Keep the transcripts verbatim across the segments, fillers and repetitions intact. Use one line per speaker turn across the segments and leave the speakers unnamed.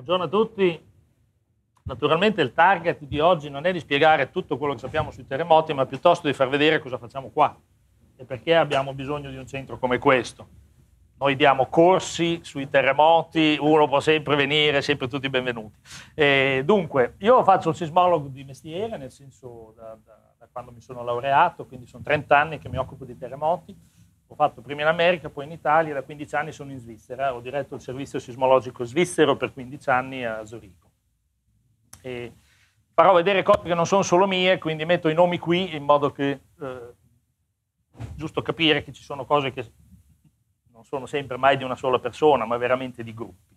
Buongiorno a tutti. Naturalmente il target di oggi non è di spiegare tutto quello che sappiamo sui terremoti, ma piuttosto di far vedere cosa facciamo qua e perché abbiamo bisogno di un centro come questo. Noi diamo corsi sui terremoti, uno può sempre venire, sempre tutti benvenuti. E dunque, io faccio il sismologo di mestiere, nel senso da, da, da quando mi sono laureato, quindi sono trenta anni che mi occupo di terremoti. Ho fatto prima in America, poi in Italia, e da quindici anni sono in Svizzera. Ho diretto il servizio sismologico svizzero per quindici anni a Zurigo. E farò vedere cose che non sono solo mie, quindi metto i nomi qui in modo che, eh, giusto capire che ci sono cose che non sono sempre mai di una sola persona, ma veramente di gruppi.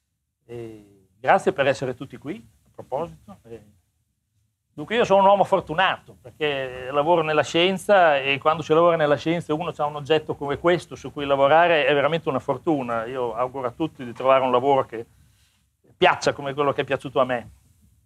E grazie per essere tutti qui, a proposito. E dunque io sono un uomo fortunato, perché lavoro nella scienza e quando si lavora nella scienza uno ha un oggetto come questo su cui lavorare, è veramente una fortuna. Io auguro a tutti di trovare un lavoro che piaccia come quello che è piaciuto a me.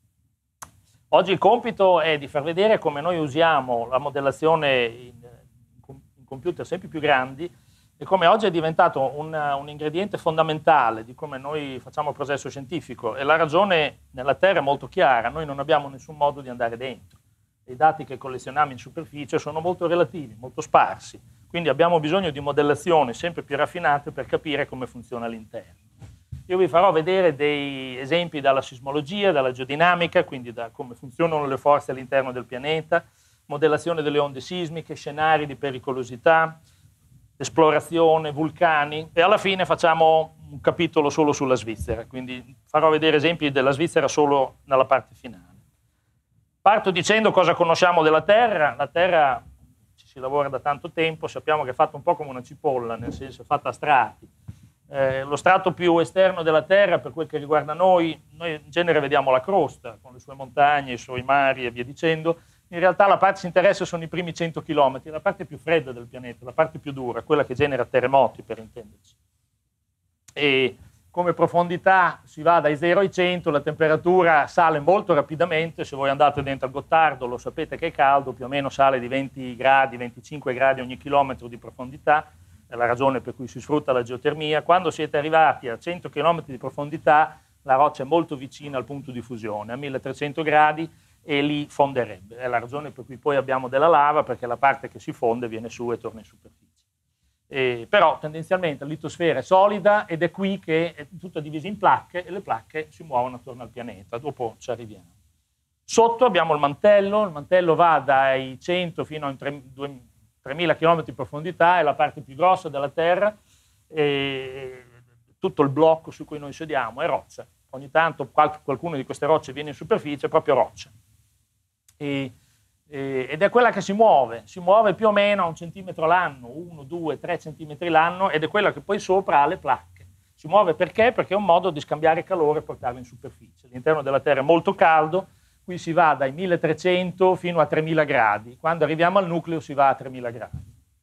Oggi il compito è di far vedere come noi usiamo la modellazione in, in computer sempre più grandi e come oggi è diventato un, un ingrediente fondamentale di come noi facciamo il processo scientifico. E la ragione nella Terra è molto chiara: noi non abbiamo nessun modo di andare dentro. I dati che collezioniamo in superficie sono molto relativi, molto sparsi, quindi abbiamo bisogno di modellazioni sempre più raffinate per capire come funziona l'interno. Io vi farò vedere dei esempi dalla sismologia, dalla geodinamica, quindi da come funzionano le forze all'interno del pianeta, modellazione delle onde sismiche, scenari di pericolosità, esplorazione, vulcani, e alla fine facciamo un capitolo solo sulla Svizzera, quindi farò vedere esempi della Svizzera solo nella parte finale. Parto dicendo cosa conosciamo della Terra. La Terra ci si lavora da tanto tempo, sappiamo che è fatta un po' come una cipolla, nel senso è fatta a strati. Eh, lo strato più esterno della Terra, per quel che riguarda noi, noi in genere vediamo la crosta, con le sue montagne, i suoi mari e via dicendo. In realtà la parte che ci interessa sono i primi cento chilometri, la parte più fredda del pianeta, la parte più dura, quella che genera terremoti, per intenderci. E come profondità si va dai zero ai cento, la temperatura sale molto rapidamente. Se voi andate dentro al Gottardo lo sapete che è caldo, più o meno sale di venti gradi, venticinque gradi ogni chilometro di profondità. È la ragione per cui si sfrutta la geotermia. Quando siete arrivati a cento chilometri di profondità, la roccia è molto vicina al punto di fusione, a milletrecento gradi, e lì fonderebbe. È la ragione per cui poi abbiamo della lava, perché la parte che si fonde viene su e torna in superficie. E, però tendenzialmente la litosfera è solida ed è qui che è tutta divisa in placche e le placche si muovono attorno al pianeta. Dopo ci arriviamo. Sotto abbiamo il mantello. Il mantello va dai cento fino a tremila chilometri di profondità, è la parte più grossa della Terra, e tutto il blocco su cui noi sediamo è roccia. Ogni tanto qualcuno di queste rocce viene in superficie, è proprio roccia. E, e, ed è quella che si muove, si muove più o meno a un centimetro l'anno, uno, due, tre centimetri l'anno, ed è quella che poi sopra ha le placche. Si muove perché? Perché è un modo di scambiare calore e portarlo in superficie. L'interno della Terra è molto caldo. Qui si va dai milletrecento fino a tremila gradi. Quando arriviamo al nucleo si va a tremila gradi.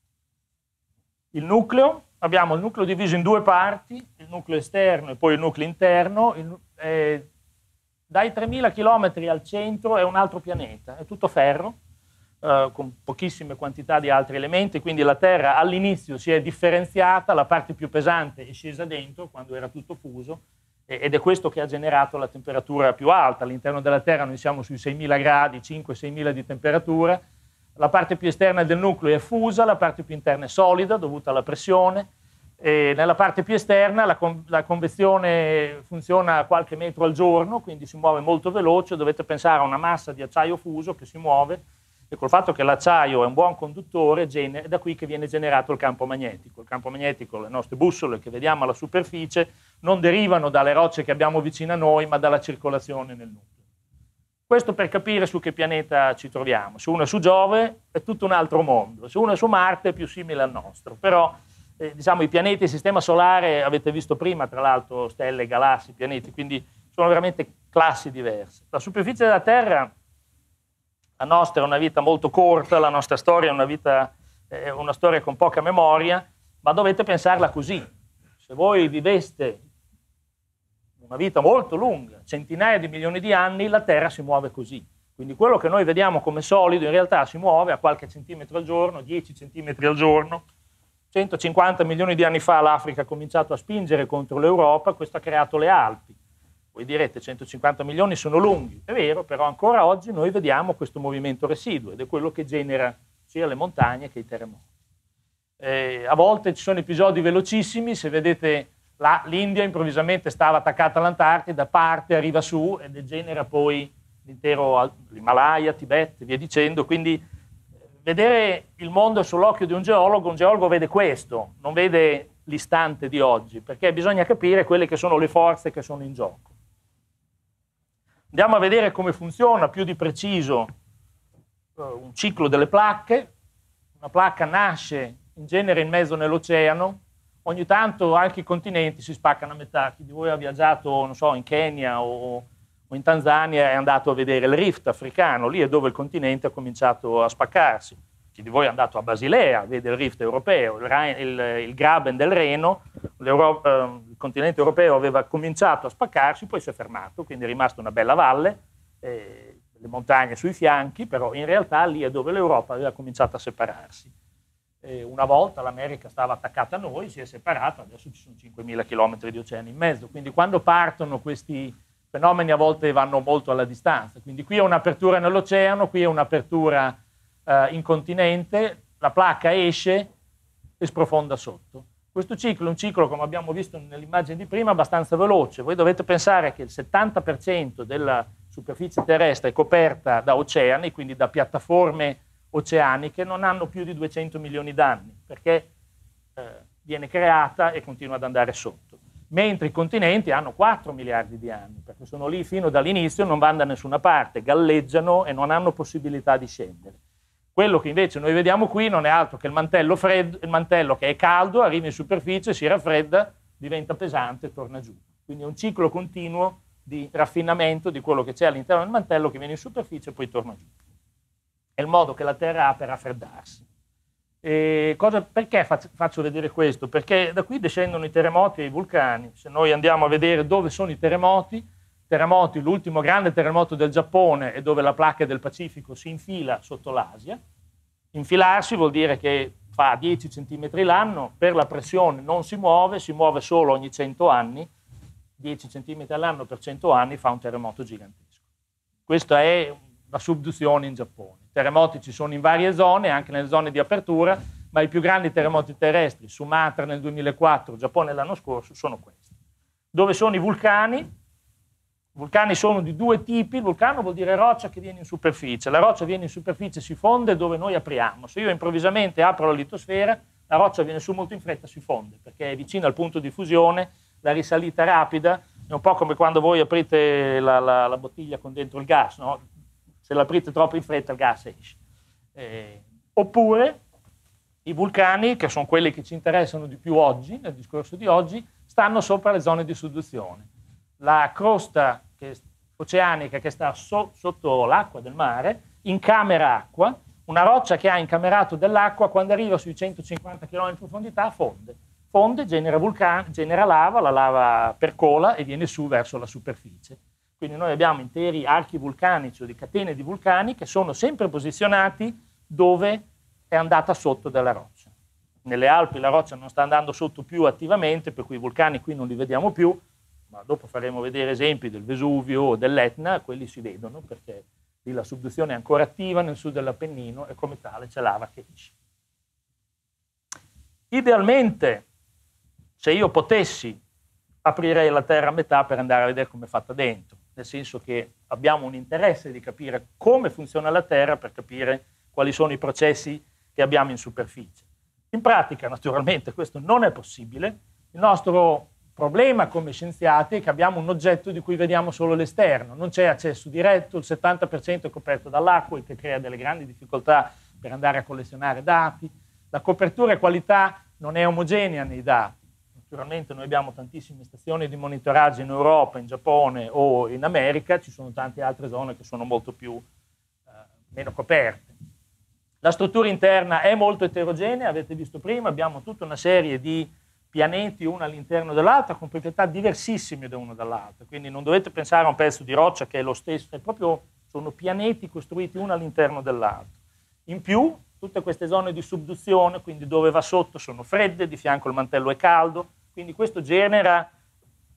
Il nucleo, abbiamo il nucleo diviso in due parti, il nucleo esterno e poi il nucleo interno. Il, eh, dai tremila chilometri al centro è un altro pianeta, è tutto ferro, eh, con pochissime quantità di altri elementi, quindi la Terra all'inizio si è differenziata, la parte più pesante è scesa dentro quando era tutto fuso, ed è questo che ha generato la temperatura più alta. All'interno della Terra noi siamo sui seimila gradi, cinque seimila di temperatura. La parte più esterna del nucleo è fusa, la parte più interna è solida dovuta alla pressione. E nella parte più esterna la, con la convezione funziona a qualche metro al giorno, quindi si muove molto veloce. Dovete pensare a una massa di acciaio fuso che si muove, e col fatto che l'acciaio è un buon conduttore, è da qui che viene generato il campo magnetico. Il campo magnetico, le nostre bussole che vediamo alla superficie, non derivano dalle rocce che abbiamo vicino a noi, ma dalla circolazione nel nucleo. Questo per capire su che pianeta ci troviamo. Se uno è su Giove è tutto un altro mondo, se uno è su Marte è più simile al nostro. Però eh, diciamo, i pianeti del Sistema Solare, avete visto prima, tra l'altro, stelle, galassie, pianeti, quindi sono veramente classi diverse. La superficie della Terra, la nostra è una vita molto corta, la nostra storia è una, vita, è una storia con poca memoria, ma dovete pensarla così. Se voi viveste una vita molto lunga, centinaia di milioni di anni, la Terra si muove così. Quindi quello che noi vediamo come solido in realtà si muove a qualche centimetro al giorno, dieci centimetri al giorno. centocinquanta milioni di anni fa l'Africa ha cominciato a spingere contro l'Europa, questo ha creato le Alpi. Voi direte centocinquanta milioni sono lunghi, è vero, però ancora oggi noi vediamo questo movimento residuo ed è quello che genera sia le montagne che i terremoti. Eh, a volte ci sono episodi velocissimi, se vedete l'India improvvisamente stava attaccata all'Antartide, parte, arriva su e degenera poi l'intero l'Himalaya, Tibet e via dicendo, quindi vedere il mondo sull'occhio di un geologo, un geologo vede questo, non vede l'istante di oggi, perché bisogna capire quelle che sono le forze che sono in gioco. Andiamo a vedere come funziona più di preciso uh, un ciclo delle placche. Una placca nasce in genere in mezzo nell'oceano, ogni tanto anche i continenti si spaccano a metà. Chi di voi ha viaggiato, non so, in Kenya o, o in Tanzania è andato a vedere il rift africano, lì è dove il continente ha cominciato a spaccarsi. Chi di voi è andato a Basilea, vede il rift europeo, il, il, il Graben del Reno, eh, il continente europeo aveva cominciato a spaccarsi, poi si è fermato, quindi è rimasta una bella valle, eh, le montagne sui fianchi, però in realtà lì è dove l'Europa aveva cominciato a separarsi. Eh, una volta l'America stava attaccata a noi, si è separata, adesso ci sono cinquemila chilometri di oceano in mezzo, quindi quando partono questi fenomeni a volte vanno molto alla distanza, quindi qui è un'apertura nell'oceano, qui è un'apertura eh, in continente, la placca esce e sprofonda sotto. Questo ciclo è un ciclo, come abbiamo visto nell'immagine di prima, abbastanza veloce. Voi dovete pensare che il settanta per cento della superficie terrestre è coperta da oceani, quindi da piattaforme oceaniche, non hanno più di duecento milioni d'anni, perché eh, viene creata e continua ad andare sotto. Mentre i continenti hanno quattro miliardi di anni, perché sono lì fino dall'inizio, non vanno da nessuna parte, galleggiano e non hanno possibilità di scendere. Quello che invece noi vediamo qui non è altro che il mantello, freddo, il mantello che è caldo, arriva in superficie, si raffredda, diventa pesante e torna giù. Quindi è un ciclo continuo di raffinamento di quello che c'è all'interno del mantello che viene in superficie e poi torna giù. È il modo che la Terra ha per raffreddarsi. E cosa, perché faccio, faccio vedere questo? Perché da qui discendono i terremoti e i vulcani. Se noi andiamo a vedere dove sono i terremoti, terremoti, l'ultimo grande terremoto del Giappone è dove la placca del Pacifico si infila sotto l'Asia. Infilarsi vuol dire che fa dieci centimetri l'anno, per la pressione non si muove, si muove solo ogni cento anni, dieci centimetri all'anno per cento anni fa un terremoto gigantesco. Questa è la subduzione in Giappone. I terremoti ci sono in varie zone, anche nelle zone di apertura, ma i più grandi terremoti terrestri, Sumatra nel duemilaquattro, Giappone l'anno scorso, sono questi. Dove sono i vulcani? I vulcani sono di due tipi, il vulcano vuol dire roccia che viene in superficie, la roccia viene in superficie, si fonde dove noi apriamo. Se io improvvisamente apro la litosfera, la roccia viene su molto in fretta, si fonde, perché è vicina al punto di fusione, la risalita rapida, è un po' come quando voi aprite la, la, la bottiglia con dentro il gas, no? Se l'aprite troppo in fretta il gas esce. Eh, oppure i vulcani, che sono quelli che ci interessano di più oggi, nel discorso di oggi, stanno sopra le zone di subduzione. La crosta che, oceanica che sta so, sotto l'acqua del mare incamera acqua, una roccia che ha incamerato dell'acqua quando arriva sui centocinquanta chilometri di profondità fonde. Fonde, genera, vulcani, genera lava, la lava percola e viene su verso la superficie. Quindi noi abbiamo interi archi vulcanici o di catene di vulcani che sono sempre posizionati dove è andata sotto della roccia. Nelle Alpi la roccia non sta andando sotto più attivamente, per cui i vulcani qui non li vediamo più, ma dopo faremo vedere esempi del Vesuvio o dell'Etna, quelli si vedono perché lì la subduzione è ancora attiva nel sud dell'Appennino e come tale c'è lava che esce. Idealmente, se io potessi, aprirei la Terra a metà per andare a vedere come è fatta dentro, nel senso che abbiamo un interesse di capire come funziona la Terra per capire quali sono i processi che abbiamo in superficie. In pratica, naturalmente, questo non è possibile. Il nostro problema come scienziati è che abbiamo un oggetto di cui vediamo solo l'esterno, non c'è accesso diretto, il settanta per cento è coperto dall'acqua, il che crea delle grandi difficoltà per andare a collezionare dati. La copertura e qualità non è omogenea nei dati. Naturalmente noi abbiamo tantissime stazioni di monitoraggio in Europa, in Giappone o in America, ci sono tante altre zone che sono molto più eh, meno coperte. La struttura interna è molto eterogenea, avete visto prima, abbiamo tutta una serie di pianeti uno all'interno dell'altro con proprietà diversissime da uno dall'altro, quindi non dovete pensare a un pezzo di roccia che è lo stesso, è proprio, sono pianeti costruiti uno all'interno dell'altro. In più, tutte queste zone di subduzione, quindi dove va sotto sono fredde, di fianco il mantello è caldo, quindi questo genera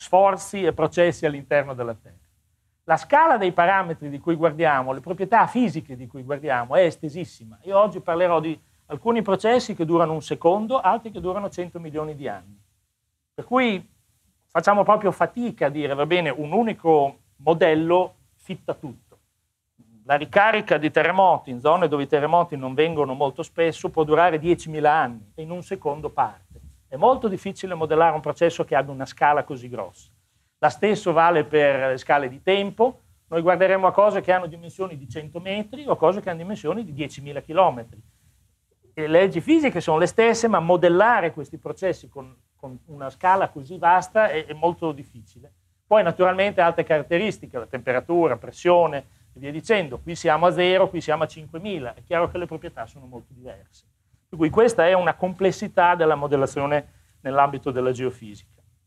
sforzi e processi all'interno della Terra. La scala dei parametri di cui guardiamo, le proprietà fisiche di cui guardiamo è estesissima. Io oggi parlerò di alcuni processi che durano un secondo, altri che durano cento milioni di anni. Per cui facciamo proprio fatica a dire, va bene, un unico modello fitta tutto. La ricarica di terremoti in zone dove i terremoti non vengono molto spesso può durare diecimila anni e in un secondo parte. È molto difficile modellare un processo che abbia una scala così grossa. La stesso vale per le scale di tempo. Noi guarderemo a cose che hanno dimensioni di cento metri o cose che hanno dimensioni di diecimila chilometri. Le leggi fisiche sono le stesse, ma modellare questi processi con, con una scala così vasta è, è molto difficile. Poi naturalmente altre caratteristiche, la temperatura, pressione e via dicendo. Qui siamo a zero, qui siamo a cinquemila. È chiaro che le proprietà sono molto diverse. Per cui questa è una complessità della modellazione nell'ambito della geofisica.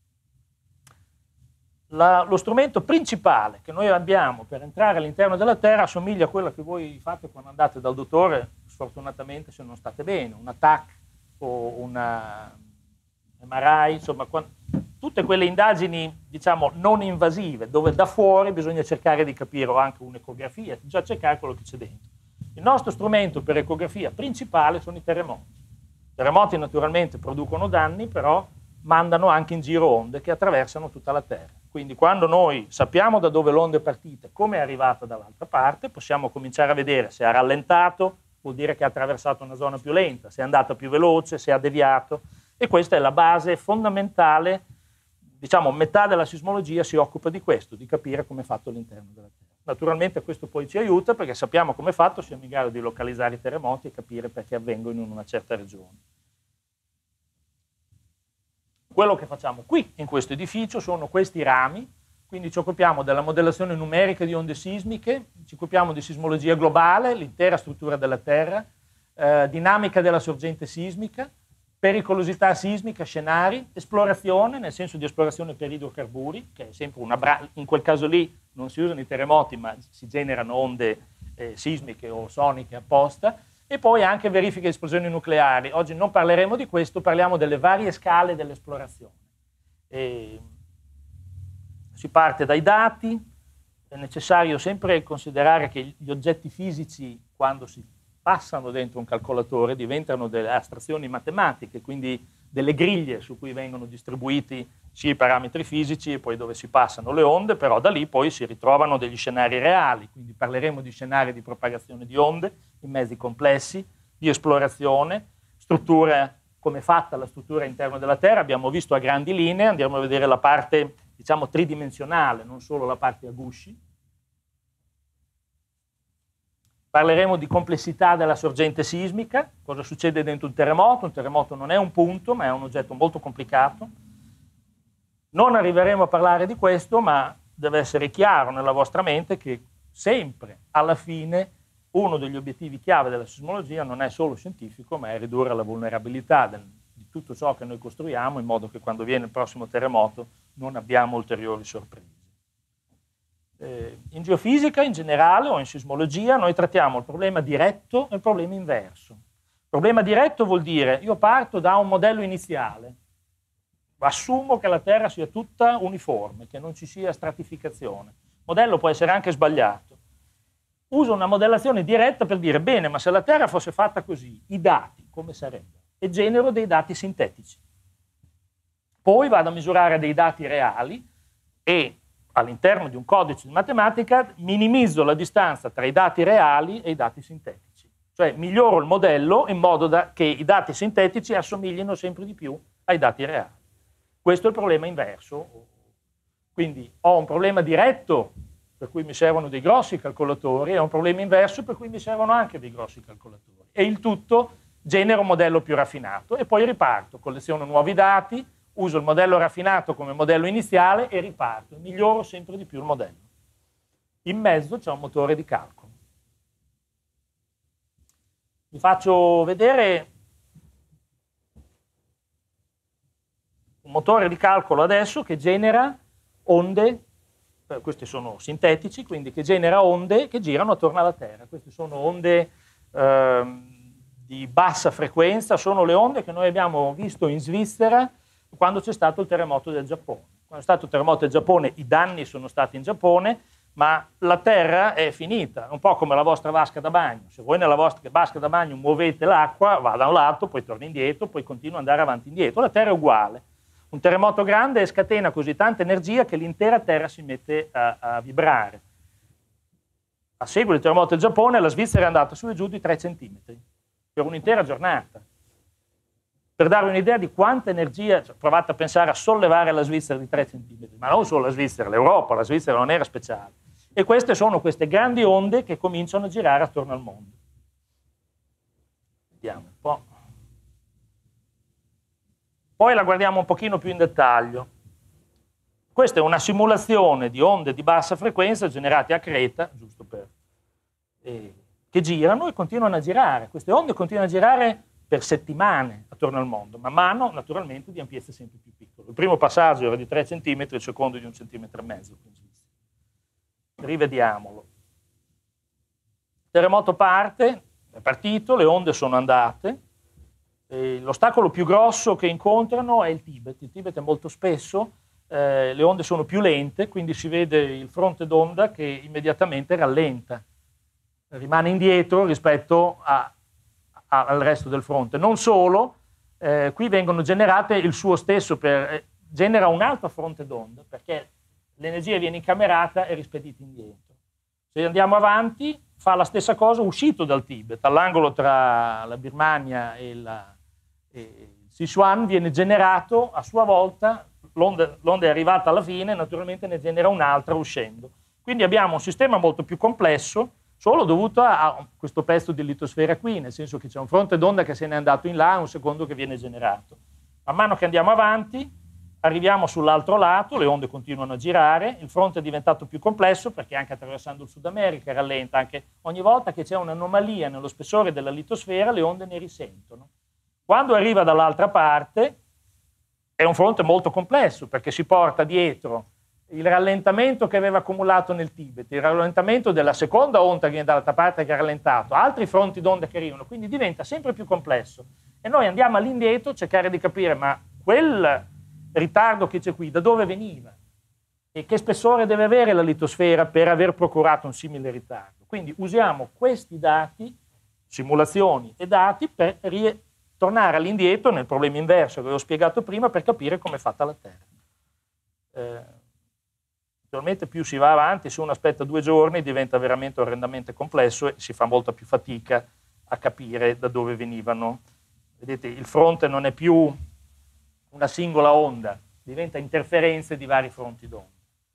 La, lo strumento principale che noi abbiamo per entrare all'interno della Terra assomiglia a quello che voi fate quando andate dal dottore, sfortunatamente se non state bene, una T A C o una M R I, insomma, quando, tutte quelle indagini, diciamo, non invasive, dove da fuori bisogna cercare di capire, o anche un'ecografia, già cercare quello che c'è dentro. Il nostro strumento per ecografia principale sono i terremoti. I terremoti naturalmente producono danni, però mandano anche in giro onde che attraversano tutta la Terra. Quindi quando noi sappiamo da dove l'onda è partita, come è arrivata dall'altra parte, possiamo cominciare a vedere se ha rallentato, vuol dire che ha attraversato una zona più lenta, se è andata più veloce, se ha deviato. E questa è la base fondamentale, diciamo metà della sismologia si occupa di questo, di capire come è fatto l'interno della Terra. Naturalmente questo poi ci aiuta perché sappiamo come è fatto, siamo in grado di localizzare i terremoti e capire perché avvengono in una certa regione. Quello che facciamo qui, in questo edificio, sono questi rami, quindi ci occupiamo della modellazione numerica di onde sismiche, ci occupiamo di sismologia globale, l'intera struttura della Terra, eh, dinamica della sorgente sismica, pericolosità sismica, scenari, esplorazione, nel senso di esplorazione per idrocarburi, che è sempre una bra- in quel caso lì non si usano i terremoti, ma si generano onde eh, sismiche o soniche apposta, e poi anche verifiche di esplosioni nucleari. Oggi non parleremo di questo, parliamo delle varie scale dell'esplorazione. E si parte dai dati, è necessario sempre considerare che gli oggetti fisici, quando si passano dentro un calcolatore, diventano delle astrazioni matematiche, quindi delle griglie su cui vengono distribuiti sia i parametri fisici e poi dove si passano le onde, però da lì poi si ritrovano degli scenari reali, quindi parleremo di scenari di propagazione di onde in mezzi complessi, di esplorazione, struttura, come è fatta la struttura interna della Terra, abbiamo visto a grandi linee, andiamo a vedere la parte, diciamo, tridimensionale, non solo la parte a gusci. Parleremo di complessità della sorgente sismica, cosa succede dentro un terremoto. Un terremoto non è un punto, ma è un oggetto molto complicato. Non arriveremo a parlare di questo, ma deve essere chiaro nella vostra mente che sempre, alla fine, uno degli obiettivi chiave della sismologia non è solo scientifico, ma è ridurre la vulnerabilità del, di tutto ciò che noi costruiamo, in modo che quando viene il prossimo terremoto non abbiamo ulteriori sorprese. Eh, in geofisica in generale o in sismologia noi trattiamo il problema diretto e il problema inverso. Il problema diretto vuol dire io parto da un modello iniziale, assumo che la Terra sia tutta uniforme, che non ci sia stratificazione. Il modello può essere anche sbagliato. Uso una modellazione diretta per dire bene, ma se la Terra fosse fatta così, i dati come sarebbero? E genero dei dati sintetici. Poi vado a misurare dei dati reali e all'interno di un codice di matematica minimizzo la distanza tra i dati reali e i dati sintetici. Cioè miglioro il modello in modo da che i dati sintetici assomiglino sempre di più ai dati reali. Questo è il problema inverso. Quindi ho un problema diretto per cui mi servono dei grossi calcolatori e ho un problema inverso per cui mi servono anche dei grossi calcolatori. E il tutto genera un modello più raffinato e poi riparto, colleziono nuovi dati, uso il modello raffinato come modello iniziale e riparto, miglioro sempre di più il modello. In mezzo c'è un motore di calcolo. Vi faccio vedere un motore di calcolo adesso che genera onde, eh, questi sono sintetici, quindi che genera onde che girano attorno alla Terra. Queste sono onde eh, di bassa frequenza, sono le onde che noi abbiamo visto in Svizzera quando c'è stato il terremoto del Giappone. Quando è stato il terremoto del Giappone, i danni sono stati in Giappone, ma la terra è finita, un po' come la vostra vasca da bagno. Se voi nella vostra vasca da bagno muovete l'acqua, va da un lato, poi torna indietro, poi continua ad andare avanti e indietro. La terra è uguale. Un terremoto grande scatena così tanta energia che l'intera terra si mette a, a vibrare. A seguito del terremoto del Giappone, la Svizzera è andata su e giù di tre centimetri per un'intera giornata. Per dare un'idea di quanta energia, cioè, provate a pensare a sollevare la Svizzera di tre centimetri, ma non solo la Svizzera, l'Europa, la Svizzera non era speciale. E queste sono queste grandi onde che cominciano a girare attorno al mondo. Vediamo un po'. Poi la guardiamo un pochino più in dettaglio. Questa è una simulazione di onde di bassa frequenza generate a Creta, giusto per, eh, che girano e continuano a girare. Queste onde continuano a girare per settimane attorno al mondo, man mano naturalmente di ampiezza sempre più piccola. Il primo passaggio era di tre centimetri, il secondo di un centimetro e mezzo. Rivediamolo. Il terremoto parte, è partito, le onde sono andate. E l'ostacolo più grosso che incontrano è il Tibet. Il Tibet è molto spesso, eh, le onde sono più lente, quindi si vede il fronte d'onda che immediatamente rallenta, rimane indietro rispetto a, a, al resto del fronte. Non solo, eh, qui vengono generate il suo stesso, per, eh, genera un altro fronte d'onda, perché l'energia viene incamerata e rispedita indietro. Se andiamo avanti, fa la stessa cosa uscito dal Tibet, all'angolo tra la Birmania e, la, e il Sichuan viene generato a sua volta, l'onda, l'onda è arrivata alla fine, naturalmente ne genera un'altra uscendo. Quindi abbiamo un sistema molto più complesso, solo dovuto a, a questo pezzo di litosfera qui, nel senso che c'è un fronte d'onda che se n'è andato in là e un secondo che viene generato. Man mano che andiamo avanti, arriviamo sull'altro lato, le onde continuano a girare, il fronte è diventato più complesso perché anche attraversando il Sud America rallenta, anche ogni volta che c'è un'anomalia nello spessore della litosfera le onde ne risentono. Quando arriva dall'altra parte è un fronte molto complesso perché si porta dietro il rallentamento che aveva accumulato nel Tibet, il rallentamento della seconda onda che viene dall'altra parte che ha rallentato, altri fronti d'onda che arrivano, quindi diventa sempre più complesso. E noi andiamo all'indietro a cercare di capire ma quel ritardo che c'è qui, da dove veniva e che spessore deve avere la litosfera per aver procurato un simile ritardo. Quindi usiamo questi dati, simulazioni e dati, per tornare all'indietro nel problema inverso che avevo spiegato prima per capire come è fatta la Terra. Eh, naturalmente più si va avanti, se uno aspetta due giorni diventa veramente orrendamente complesso e si fa molta più fatica a capire da dove venivano. Vedete, il fronte non è più una singola onda, diventa interferenze di vari fronti d'onda.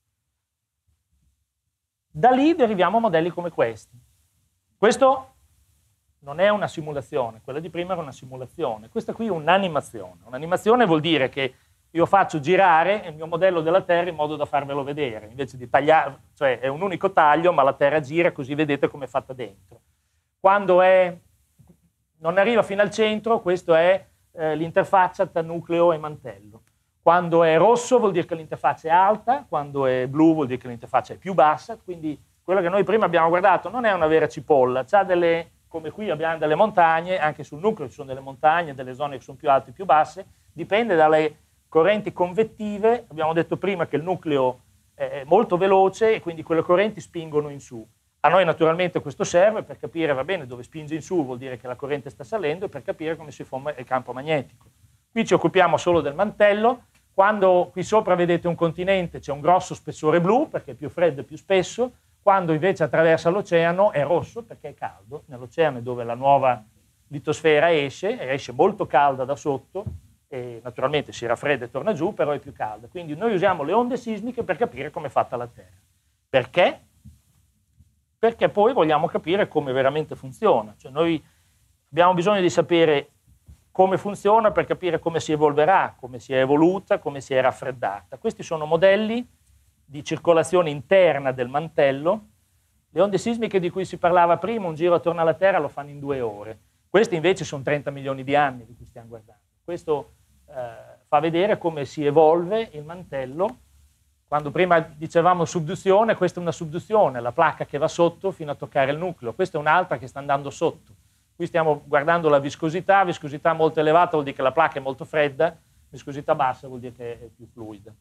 Da lì deriviamo a modelli come questi. Questo non è una simulazione, quella di prima era una simulazione, questa qui è un'animazione. Un'animazione vuol dire che io faccio girare il mio modello della Terra in modo da farvelo vedere, invece di tagliare, cioè è un unico taglio, ma la Terra gira così vedete come è fatta dentro. Quando è, non arriva fino al centro, questo è Eh, l'interfaccia tra nucleo e mantello. Quando è rosso vuol dire che l'interfaccia è alta, quando è blu vuol dire che l'interfaccia è più bassa, quindi quello che noi prima abbiamo guardato non è una vera cipolla, c'ha delle, come qui abbiamo delle montagne, anche sul nucleo ci sono delle montagne, delle zone che sono più alte e più basse, dipende dalle correnti convettive, abbiamo detto prima che il nucleo è molto veloce e quindi quelle correnti spingono in su. A noi naturalmente questo serve per capire, va bene, dove spinge in su vuol dire che la corrente sta salendo e per capire come si forma il campo magnetico. Qui ci occupiamo solo del mantello, quando qui sopra vedete un continente c'è un grosso spessore blu perché è più freddo e più spesso, quando invece attraversa l'oceano è rosso perché è caldo, nell'oceano è dove la nuova litosfera esce, e esce molto calda da sotto e naturalmente si raffredda e torna giù, però è più calda. Quindi noi usiamo le onde sismiche per capire come è fatta la Terra. Perché? Perché poi vogliamo capire come veramente funziona. Cioè noi abbiamo bisogno di sapere come funziona per capire come si evolverà, come si è evoluta, come si è raffreddata. Questi sono modelli di circolazione interna del mantello. Le onde sismiche di cui si parlava prima, un giro attorno alla Terra lo fanno in due ore. Questi invece sono trenta milioni di anni di cui stiamo guardando. Questo eh, fa vedere come si evolve il mantello. Quando prima dicevamo subduzione, questa è una subduzione, la placca che va sotto fino a toccare il nucleo. Questa è un'altra che sta andando sotto. Qui stiamo guardando la viscosità, viscosità molto elevata vuol dire che la placca è molto fredda, viscosità bassa vuol dire che è più fluida.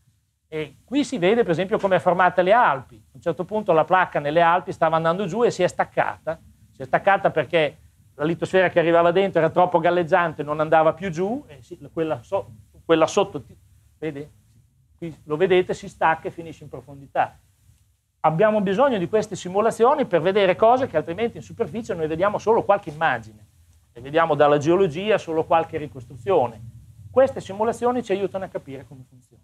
E qui si vede per esempio come è formata le Alpi. A un certo punto la placca nelle Alpi stava andando giù e si è staccata. Si è staccata perché la litosfera che arrivava dentro era troppo galleggiante, non andava più giù, e si, quella, so, quella sotto, vede? Qui lo vedete, si stacca e finisce in profondità. Abbiamo bisogno di queste simulazioni per vedere cose che altrimenti in superficie noi vediamo solo qualche immagine e vediamo dalla geologia solo qualche ricostruzione. Queste simulazioni ci aiutano a capire come funziona.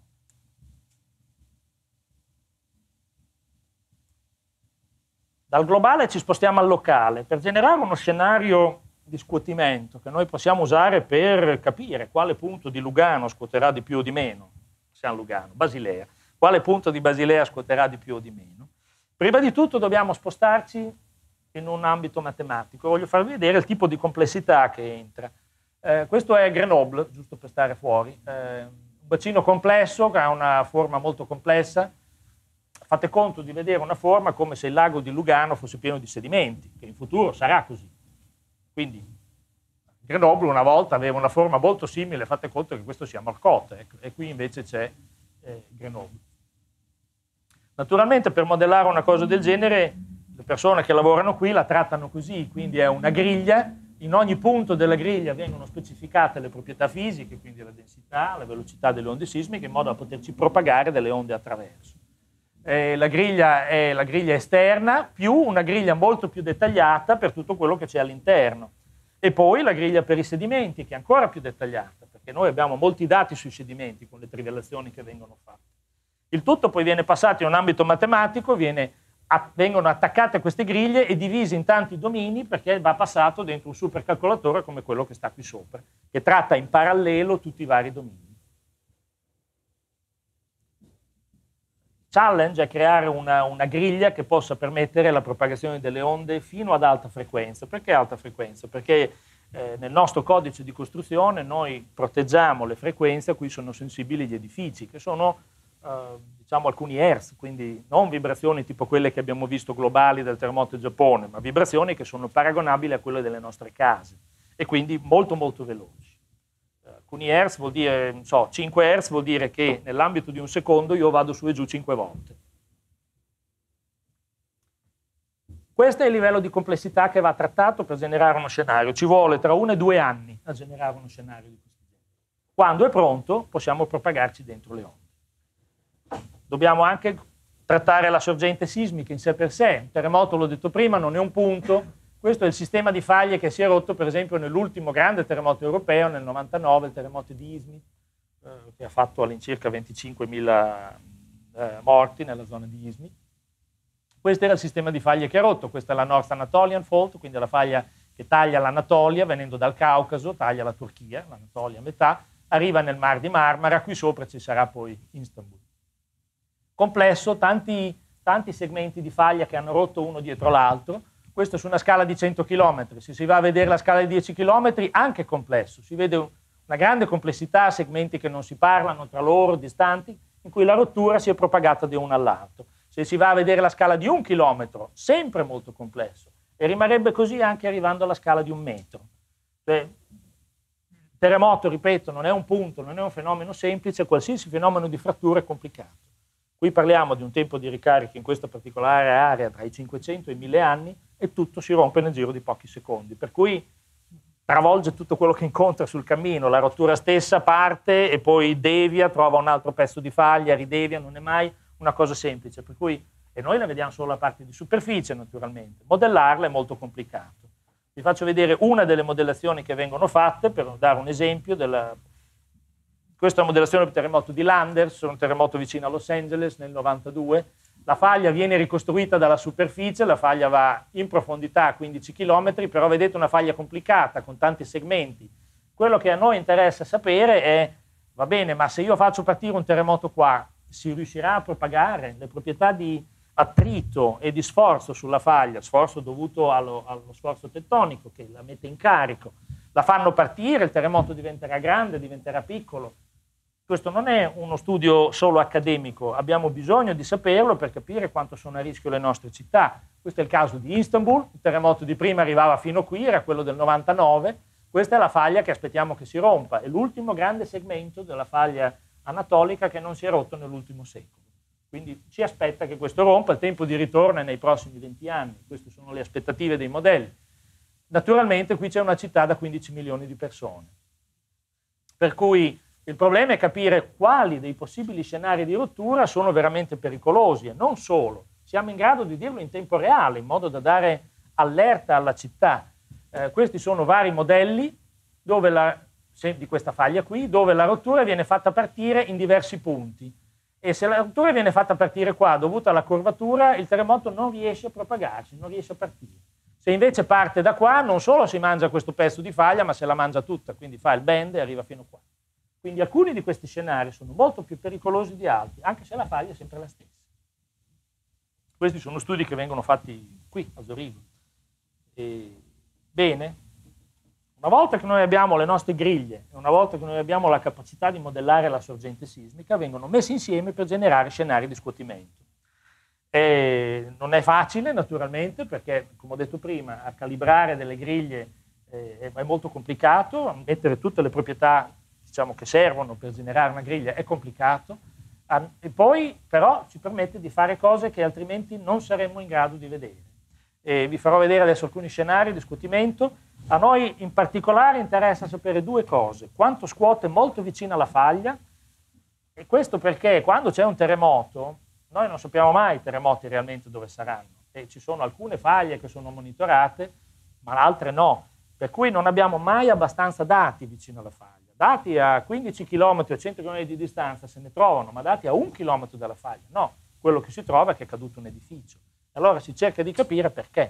Dal globale ci spostiamo al locale per generare uno scenario di scuotimento che noi possiamo usare per capire quale punto di Lugano scuoterà di più o di meno. San Lugano, Basilea. Quale punto di Basilea scuoterà di più o di meno? Prima di tutto dobbiamo spostarci in un ambito matematico. Voglio farvi vedere il tipo di complessità che entra. Eh, questo è Grenoble, giusto per stare fuori. Eh, un bacino complesso che ha una forma molto complessa. Fate conto di vedere una forma come se il lago di Lugano fosse pieno di sedimenti, che in futuro sarà così. Quindi Grenoble una volta aveva una forma molto simile, fate conto che questo sia Morcote, ecco, e qui invece c'è eh, Grenoble. Naturalmente per modellare una cosa del genere le persone che lavorano qui la trattano così, quindi è una griglia, in ogni punto della griglia vengono specificate le proprietà fisiche, quindi la densità, la velocità delle onde sismiche, in modo da poterci propagare delle onde attraverso. Eh, la, griglia è la griglia esterna più una griglia molto più dettagliata per tutto quello che c'è all'interno e poi la griglia per i sedimenti che è ancora più dettagliata perché noi abbiamo molti dati sui sedimenti con le trivellazioni che vengono fatte. Il tutto poi viene passato in un ambito matematico, viene, a, vengono attaccate queste griglie e divise in tanti domini perché va passato dentro un supercalcolatore come quello che sta qui sopra che tratta in parallelo tutti i vari domini. Challenge è creare una, una griglia che possa permettere la propagazione delle onde fino ad alta frequenza. Perché alta frequenza? Perché eh, nel nostro codice di costruzione noi proteggiamo le frequenze a cui sono sensibili gli edifici, che sono eh, diciamo alcuni hertz, quindi non vibrazioni tipo quelle che abbiamo visto globali del terremoto in Giappone, ma vibrazioni che sono paragonabili a quelle delle nostre case e quindi molto molto veloci. Alcuni hertz vuol dire, non so, cinque hertz vuol dire che nell'ambito di un secondo io vado su e giù cinque volte. Questo è il livello di complessità che va trattato per generare uno scenario. Ci vuole tra uno e due anni a generare uno scenario di questo genere. Quando è pronto possiamo propagarci dentro le onde. Dobbiamo anche trattare la sorgente sismica in sé per sé. Un terremoto, l'ho detto prima, non è un punto. Questo è il sistema di faglie che si è rotto, per esempio, nell'ultimo grande terremoto europeo, nel novantanove, il terremoto di Izmit, eh, che ha fatto all'incirca venticinquemila eh, morti nella zona di Izmit. Questo era il sistema di faglie che ha rotto. Questa è la North Anatolian Fault, quindi la faglia che taglia l'Anatolia, venendo dal Caucaso, taglia la Turchia, l'Anatolia a metà, arriva nel Mar di Marmara, qui sopra ci sarà poi Istanbul. Complesso, tanti, tanti segmenti di faglia che hanno rotto uno dietro l'altro. Questo su una scala di cento chilometri. Se si va a vedere la scala di dieci chilometri, anche complesso. Si vede una grande complessità, segmenti che non si parlano tra loro, distanti, in cui la rottura si è propagata da uno all'altro. Se si va a vedere la scala di un chilometro, sempre molto complesso. E rimarrebbe così anche arrivando alla scala di un metro. Cioè, il terremoto, ripeto, non è un punto, non è un fenomeno semplice, qualsiasi fenomeno di frattura è complicato. Qui parliamo di un tempo di ricarica in questa particolare area tra i cinquecento e i mille anni, e tutto si rompe nel giro di pochi secondi, per cui travolge tutto quello che incontra sul cammino, la rottura stessa parte e poi devia, trova un altro pezzo di faglia, ridevia, non è mai una cosa semplice, per cui, e noi la vediamo solo la parte di superficie naturalmente, modellarla è molto complicato. Vi faccio vedere una delle modellazioni che vengono fatte per dare un esempio della... Questa è una modellazione del terremoto di Landers, un terremoto vicino a Los Angeles nel novantadue. La faglia viene ricostruita dalla superficie, la faglia va in profondità a quindici chilometri, però vedete una faglia complicata con tanti segmenti. Quello che a noi interessa sapere è, va bene, ma se io faccio partire un terremoto qua, si riuscirà a propagare le proprietà di attrito e di sforzo sulla faglia, sforzo dovuto allo, allo sforzo tettonico che la mette in carico, la fanno partire, il terremoto diventerà grande, diventerà piccolo. Questo non è uno studio solo accademico, abbiamo bisogno di saperlo per capire quanto sono a rischio le nostre città. Questo è il caso di Istanbul, il terremoto di prima arrivava fino qui, era quello del novantanove, questa è la faglia che aspettiamo che si rompa, è l'ultimo grande segmento della faglia anatolica che non si è rotto nell'ultimo secolo. Quindi ci aspetta che questo rompa, il tempo di ritorno è nei prossimi venti anni, queste sono le aspettative dei modelli. Naturalmente qui c'è una città da quindici milioni di persone, per cui il problema è capire quali dei possibili scenari di rottura sono veramente pericolosi e non solo, siamo in grado di dirlo in tempo reale, in modo da dare allerta alla città. Eh, questi sono vari modelli dove la, di questa faglia qui, dove la rottura viene fatta partire in diversi punti. E se la rottura viene fatta partire qua, dovuta alla curvatura, il terremoto non riesce a propagarsi, non riesce a partire. Se invece parte da qua, non solo si mangia questo pezzo di faglia, ma se la mangia tutta, quindi fa il bend e arriva fino qua. Quindi alcuni di questi scenari sono molto più pericolosi di altri, anche se la faglia è sempre la stessa. Questi sono studi che vengono fatti qui, a Zurigo. E, bene, una volta che noi abbiamo le nostre griglie, e una volta che noi abbiamo la capacità di modellare la sorgente sismica, vengono messi insieme per generare scenari di scuotimento. E non è facile, naturalmente, perché, come ho detto prima, a calibrare delle griglie eh, è molto complicato, a mettere tutte le proprietà, diciamo, che servono per generare una griglia è complicato, e poi però ci permette di fare cose che altrimenti non saremmo in grado di vedere. E vi farò vedere adesso alcuni scenari di scuotimento. A noi in particolare interessa sapere due cose: quanto scuote molto vicino alla faglia, e questo perché quando c'è un terremoto noi non sappiamo mai i terremoti realmente dove saranno, e ci sono alcune faglie che sono monitorate ma altre no, per cui non abbiamo mai abbastanza dati vicino alla faglia. Dati a quindici chilometri o cento chilometri di distanza se ne trovano, ma dati a un chilometro dalla faglia no, quello che si trova è che è caduto un edificio. Allora si cerca di capire perché.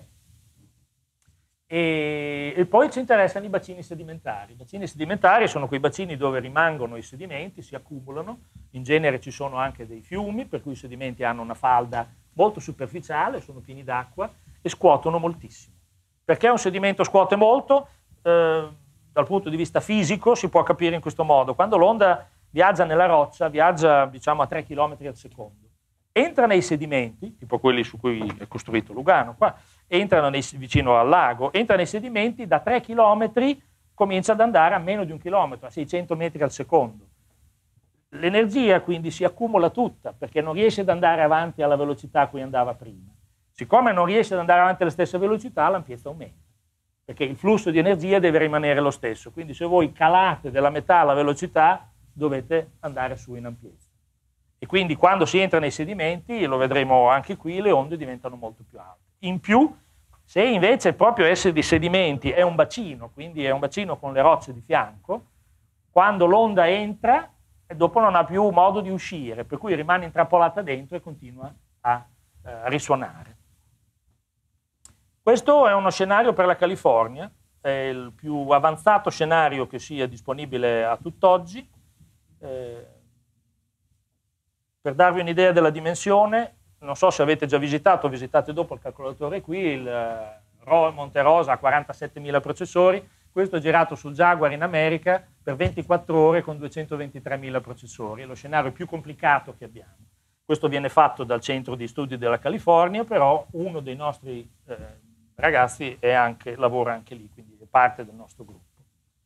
E, e poi ci interessano i bacini sedimentari. I bacini sedimentari sono quei bacini dove rimangono i sedimenti, si accumulano, in genere ci sono anche dei fiumi, per cui i sedimenti hanno una falda molto superficiale, sono pieni d'acqua e scuotono moltissimo. Perché un sedimento scuote molto? Eh, dal punto di vista fisico si può capire in questo modo: quando l'onda viaggia nella roccia, viaggia diciamo a tre chilometri al secondo, entra nei sedimenti, tipo quelli su cui è costruito Lugano, qua, entrano nei, vicino al lago, entra nei sedimenti, da tre chilometri comincia ad andare a meno di un chilometro, a seicento metri al secondo. L'energia quindi si accumula tutta, perché non riesce ad andare avanti alla velocità a cui andava prima. Siccome non riesce ad andare avanti alla stessa velocità, l'ampiezza aumenta, perché il flusso di energia deve rimanere lo stesso. Quindi se voi calate della metà la velocità, dovete andare su in ampiezza. E quindi quando si entra nei sedimenti, lo vedremo anche qui, le onde diventano molto più alte. In più, se invece proprio essere di sedimenti è un bacino, quindi è un bacino con le rocce di fianco, quando l'onda entra, dopo non ha più modo di uscire, per cui rimane intrappolata dentro e continua a eh, risuonare. Questo è uno scenario per la California, è il più avanzato scenario che sia disponibile a tutt'oggi. Eh, per darvi un'idea della dimensione, non so se avete già visitato, visitate dopo il calcolatore qui, il eh, Monte Rosa ha quarantasettemila processori, questo è girato sul Jaguar in America per ventiquattro ore con duecentoventitremila processori, è lo scenario più complicato che abbiamo. Questo viene fatto dal centro di studi della California, però uno dei nostri eh, ragazzi è anche, lavora anche lì, quindi è parte del nostro gruppo.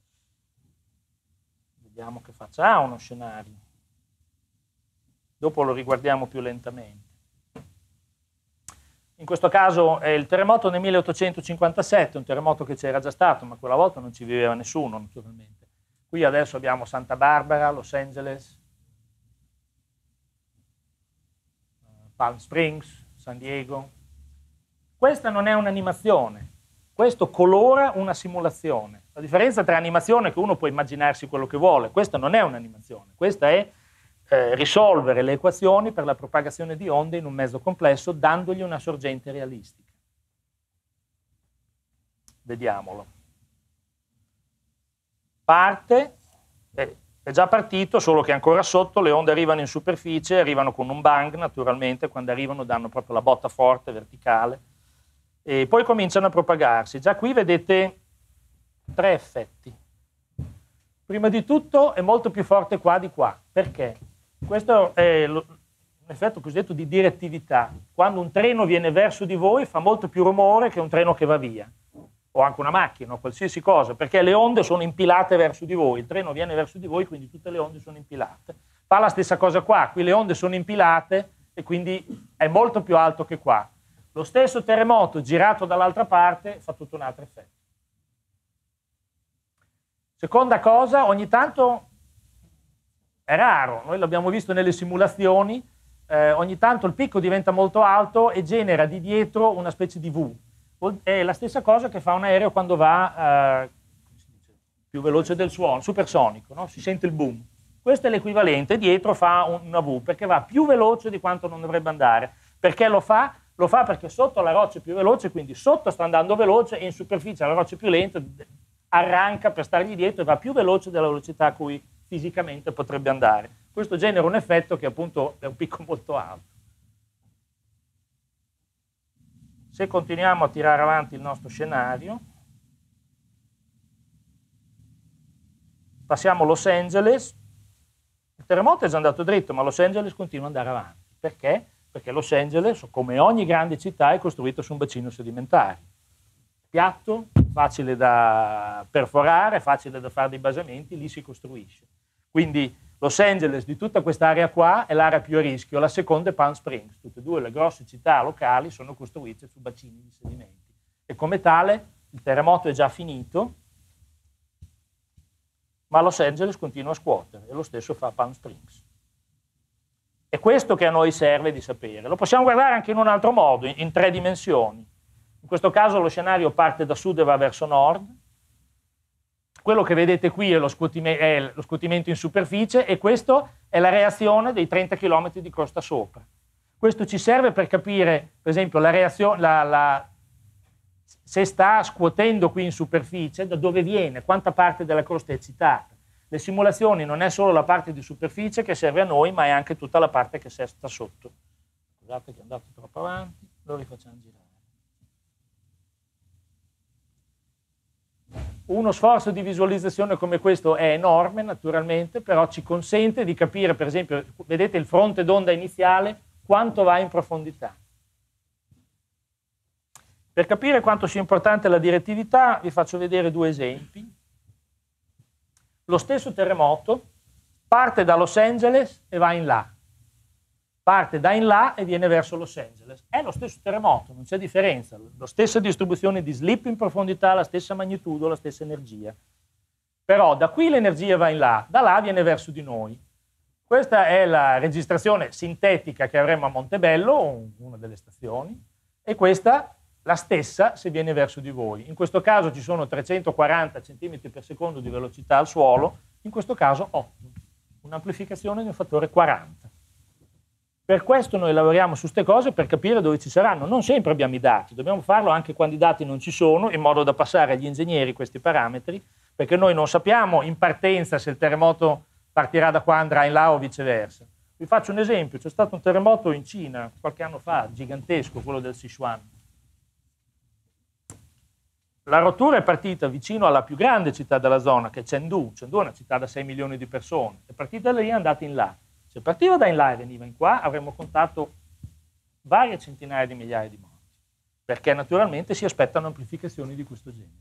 Vediamo che faccia. Ah, uno scenario. Dopo lo riguardiamo più lentamente. In questo caso è il terremoto nel milleottocentocinquantasette, un terremoto che c'era già stato, ma quella volta non ci viveva nessuno, naturalmente. Qui adesso abbiamo Santa Barbara, Los Angeles, Palm Springs, San Diego. Questa non è un'animazione, questo colora una simulazione. La differenza tra animazione è che uno può immaginarsi quello che vuole, questa non è un'animazione, questa è eh, risolvere le equazioni per la propagazione di onde in un mezzo complesso dandogli una sorgente realistica. Vediamolo. Parte, eh, è già partito, solo che ancora sotto le onde arrivano in superficie, arrivano con un bang naturalmente, quando arrivano danno proprio la botta forte, verticale, e poi cominciano a propagarsi. Già qui vedete tre effetti. Prima di tutto è molto più forte qua di qua. Perché? Questo è l'effetto cosiddetto di direttività. Quando un treno viene verso di voi fa molto più rumore che un treno che va via, o anche una macchina o qualsiasi cosa, perché le onde sono impilate verso di voi, il treno viene verso di voi, quindi tutte le onde sono impilate. Fa la stessa cosa qua, qui le onde sono impilate e quindi è molto più alto che qua. Lo stesso terremoto girato dall'altra parte fa tutto un altro effetto. Seconda cosa, ogni tanto è raro, noi l'abbiamo visto nelle simulazioni, eh, ogni tanto il picco diventa molto alto e genera di dietro una specie di V. È la stessa cosa che fa un aereo quando va eh, più veloce del suono, supersonico, no? Si sente il boom. Questo è l'equivalente, dietro fa una V, perché va più veloce di quanto non dovrebbe andare. Perché lo fa? Lo fa perché sotto la roccia è più veloce, quindi sotto sta andando veloce e in superficie la roccia è più lenta, arranca per stargli dietro e va più veloce della velocità a cui fisicamente potrebbe andare. Questo genera un effetto che appunto è un picco molto alto. Se continuiamo a tirare avanti il nostro scenario, passiamo a Los Angeles. Il terremoto è già andato dritto, ma Los Angeles continua ad andare avanti. Perché? Perché Los Angeles, come ogni grande città, è costruito su un bacino sedimentario. Piatto, facile da perforare, facile da fare dei basamenti, lì si costruisce. Quindi Los Angeles, di tutta quest'area qua, è l'area più a rischio, la seconda è Palm Springs. Tutte e due le grosse città locali sono costruite su bacini di sedimenti. E come tale, il terremoto è già finito, ma Los Angeles continua a scuotere e lo stesso fa Palm Springs. È questo che a noi serve di sapere. Lo possiamo guardare anche in un altro modo, in, in tre dimensioni. In questo caso lo scenario parte da sud e va verso nord. Quello che vedete qui è lo, è lo scuotimento in superficie e questo è la reazione dei trenta chilometri di costa sopra. Questo ci serve per capire, per esempio, la reazione, la, la, se sta scuotendo qui in superficie, da dove viene, quanta parte della crosta è eccitata. Le simulazioni non è solo la parte di superficie che serve a noi, ma è anche tutta la parte che sta sotto. Scusate che è andato troppo avanti, lo rifacciamo girare. Uno sforzo di visualizzazione come questo è enorme, naturalmente, però ci consente di capire, per esempio, vedete il fronte d'onda iniziale, quanto va in profondità. Per capire quanto sia importante la direttività, vi faccio vedere due esempi. Lo stesso terremoto parte da Los Angeles e va in là. Parte da in là e viene verso Los Angeles. È lo stesso terremoto, non c'è differenza. La stessa distribuzione di slip in profondità, la stessa magnitudo, la stessa energia. Però da qui l'energia va in là, da là viene verso di noi. Questa è la registrazione sintetica che avremo a Montebello, una delle stazioni, e questa la stessa se viene verso di voi. In questo caso ci sono trecentoquaranta centimetri per secondo di velocità al suolo, in questo caso otto, un'amplificazione di un fattore quaranta. Per questo noi lavoriamo su queste cose per capire dove ci saranno. Non sempre abbiamo i dati, dobbiamo farlo anche quando i dati non ci sono, in modo da passare agli ingegneri questi parametri, perché noi non sappiamo in partenza se il terremoto partirà da qua, andrà in là o viceversa. Vi faccio un esempio, c'è stato un terremoto in Cina qualche anno fa, gigantesco, quello del Sichuan. La rottura è partita vicino alla più grande città della zona, che è Chengdu. Chengdu è una città da sei milioni di persone. È partita da lì e è andata in là. Se partiva da in là e veniva in qua, avremmo contato varie centinaia di migliaia di morti, perché naturalmente si aspettano amplificazioni di questo genere.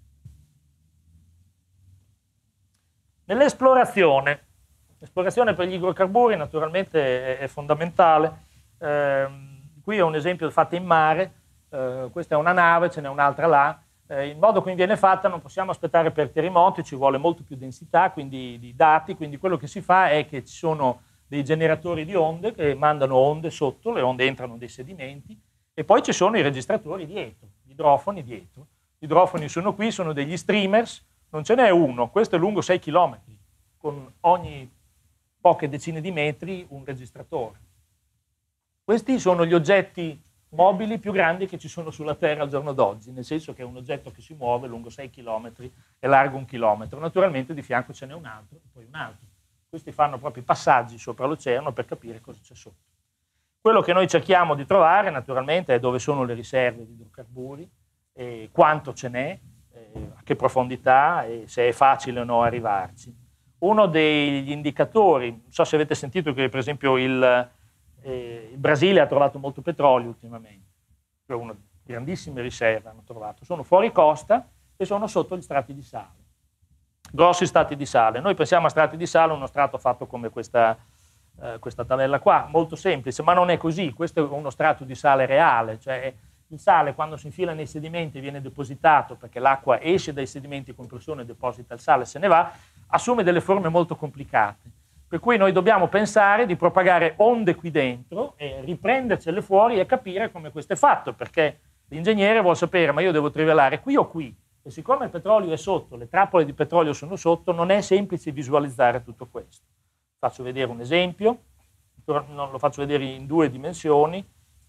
Nell'esplorazione, l'esplorazione per gli idrocarburi naturalmente è, è fondamentale. Eh, qui è un esempio fatto in mare, eh, questa è una nave, ce n'è un'altra là. Eh, il modo come viene fatta non possiamo aspettare per terremoti, ci vuole molto più densità quindi, di dati, quindi quello che si fa è che ci sono dei generatori di onde che mandano onde sotto, le onde entrano nei sedimenti e poi ci sono i registratori dietro, gli idrofoni dietro. Gli idrofoni sono qui, sono degli streamers, non ce n'è uno, questo è lungo sei chilometri, con ogni poche decine di metri un registratore. Questi sono gli oggetti mobili più grandi che ci sono sulla Terra al giorno d'oggi, nel senso che è un oggetto che si muove lungo sei chilometri e largo un chilometro. Naturalmente di fianco ce n'è un altro e poi un altro. Questi fanno proprio i passaggi sopra l'oceano per capire cosa c'è sotto. Quello che noi cerchiamo di trovare naturalmente è dove sono le riserve di idrocarburi, e quanto ce n'è, eh, a che profondità e se è facile o no arrivarci. Uno degli indicatori, non so se avete sentito che per esempio il, eh, il Brasile ha trovato molto petrolio ultimamente, cioè una grandissime riserve hanno trovato, sono fuori costa e sono sotto gli strati di sale. Grossi strati di sale. Noi pensiamo a strati di sale, uno strato fatto come questa, eh, questa tabella qua, molto semplice, ma non è così, questo è uno strato di sale reale, cioè il sale quando si infila nei sedimenti viene depositato, perché l'acqua esce dai sedimenti con pressione, deposita il sale e se ne va, assume delle forme molto complicate. Per cui noi dobbiamo pensare di propagare onde qui dentro e riprendercele fuori e capire come questo è fatto, perché l'ingegnere vuole sapere, ma io devo trivelare qui o qui? E siccome il petrolio è sotto, le trappole di petrolio sono sotto, non è semplice visualizzare tutto questo. Faccio vedere un esempio, non lo faccio vedere in due dimensioni,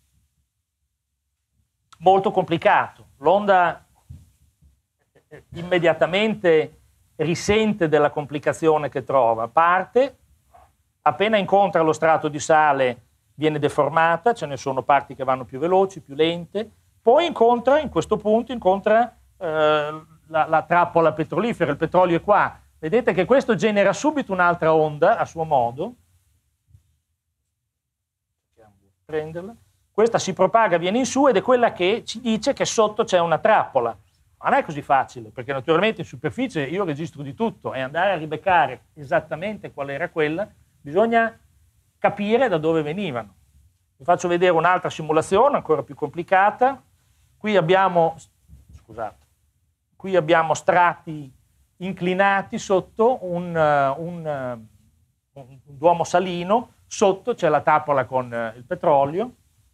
molto complicato. L'onda immediatamente risente della complicazione che trova, parte, appena incontra lo strato di sale viene deformata, ce ne sono parti che vanno più veloci, più lente, poi incontra, in questo punto, incontra eh, la, la trappola petrolifera, il petrolio è qua. Vedete che questo genera subito un'altra onda a suo modo. Prenderla. Questa si propaga, viene in su ed è quella che ci dice che sotto c'è una trappola. Non è così facile, perché naturalmente in superficie io registro di tutto e andare a ribeccare esattamente qual era quella, bisogna capire da dove venivano. Vi faccio vedere un'altra simulazione ancora più complicata. Qui abbiamo, scusate, qui abbiamo strati inclinati sotto un, un, un duomo salino, sotto c'è la trappola con il petrolio.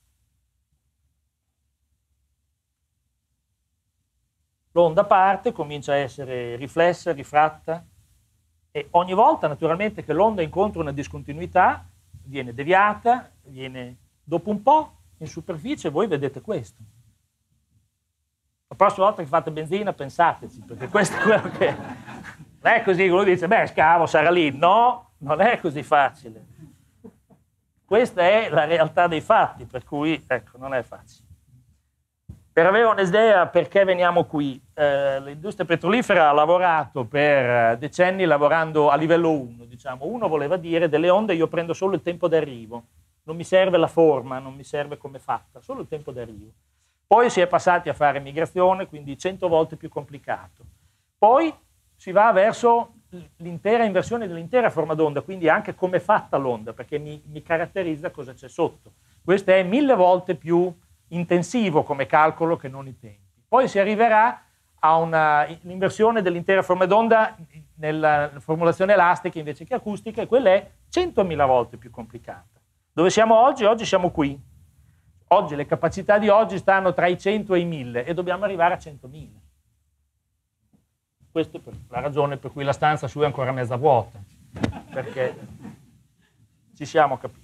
L'onda parte, comincia a essere riflessa, rifratta e ogni volta naturalmente che l'onda incontra una discontinuità viene deviata, viene dopo un po' in superficie voi vedete questo. La prossima volta che fate benzina pensateci, perché questo è quello che... Non è così, uno dice, beh scavo, sarà lì. No, non è così facile. Questa è la realtà dei fatti, per cui, ecco, non è facile. Per avere un'idea perché veniamo qui, eh, l'industria petrolifera ha lavorato per decenni lavorando a livello uno, diciamo. Uno voleva dire delle onde io prendo solo il tempo d'arrivo, non mi serve la forma, non mi serve come è fatta, solo il tempo d'arrivo. Poi si è passati a fare migrazione, quindi cento volte più complicato. Poi si va verso l'intera inversione dell'intera forma d'onda, quindi anche come è fatta l'onda, perché mi, mi caratterizza cosa c'è sotto. Questo è mille volte più intensivo come calcolo che non i tempi. Poi si arriverà a un'inversione dell'intera forma d'onda nella formulazione elastica invece che acustica, e quella è centomila volte più complicata. Dove siamo oggi? Oggi siamo qui. Oggi le capacità di oggi stanno tra i cento e i mille e dobbiamo arrivare a centomila. Questa è la ragione per cui la stanza su è ancora mezza vuota, perché ci siamo capiti.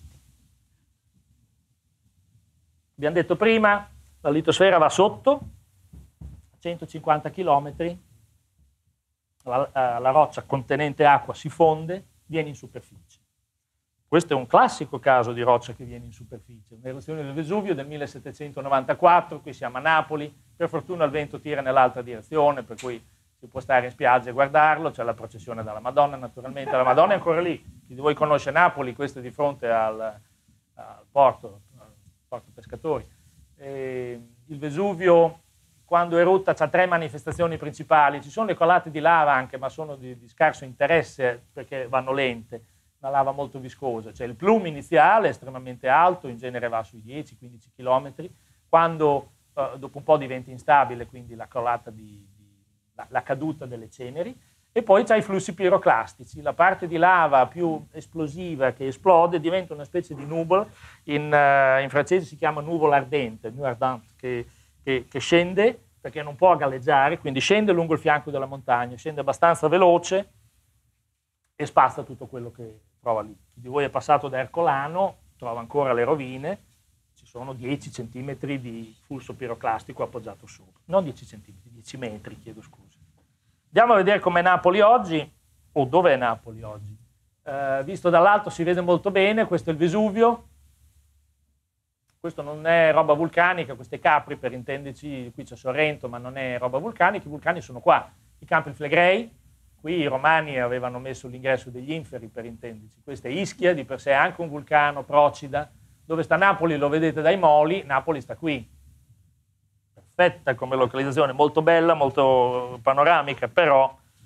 Abbiamo detto prima, la litosfera va sotto, a centocinquanta chilometri, la, la roccia contenente acqua si fonde, viene in superficie. Questo è un classico caso di roccia che viene in superficie, un'eruzione del Vesuvio del millesettecentonovantaquattro, qui siamo a Napoli, per fortuna il vento tira nell'altra direzione, per cui si può stare in spiaggia e guardarlo, c'è la processione della Madonna naturalmente, la Madonna è ancora lì, chi di voi conosce Napoli, questo è di fronte al, al porto, al porto pescatori. E il Vesuvio quando erutta ha tre manifestazioni principali, ci sono le colate di lava anche, ma sono di, di scarso interesse perché vanno lente, una lava molto viscosa, cioè il plume iniziale è estremamente alto, in genere va sui dieci quindici chilometri, quando eh, dopo un po' diventa instabile, quindi la colata di, di la, la caduta delle ceneri, e poi c'è i flussi piroclastici, la parte di lava più esplosiva che esplode diventa una specie di nuvola, in, uh, in francese si chiama nuvola ardente, nuit ardente, che, che, che scende perché non può galleggiare, quindi scende lungo il fianco della montagna, scende abbastanza veloce e spazza tutto quello che trova lì. Chi di voi è passato da Ercolano trova ancora le rovine, ci sono dieci centimetri di flusso piroclastico appoggiato sopra, non dieci centimetri, dieci metri, chiedo scusa. Andiamo a vedere com'è Napoli oggi, o dov'è Napoli oggi. Eh, visto dall'alto si vede molto bene, questo è il Vesuvio, questo non è roba vulcanica, queste Capri per intenderci, qui c'è Sorrento ma non è roba vulcanica, i vulcani sono qua, i Campi Flegrei, qui i romani avevano messo l'ingresso degli inferi per intenderci, questa è Ischia, di per sé anche un vulcano, Procida, dove sta Napoli lo vedete dai moli, Napoli sta qui. Perfetta come localizzazione, molto bella, molto panoramica, però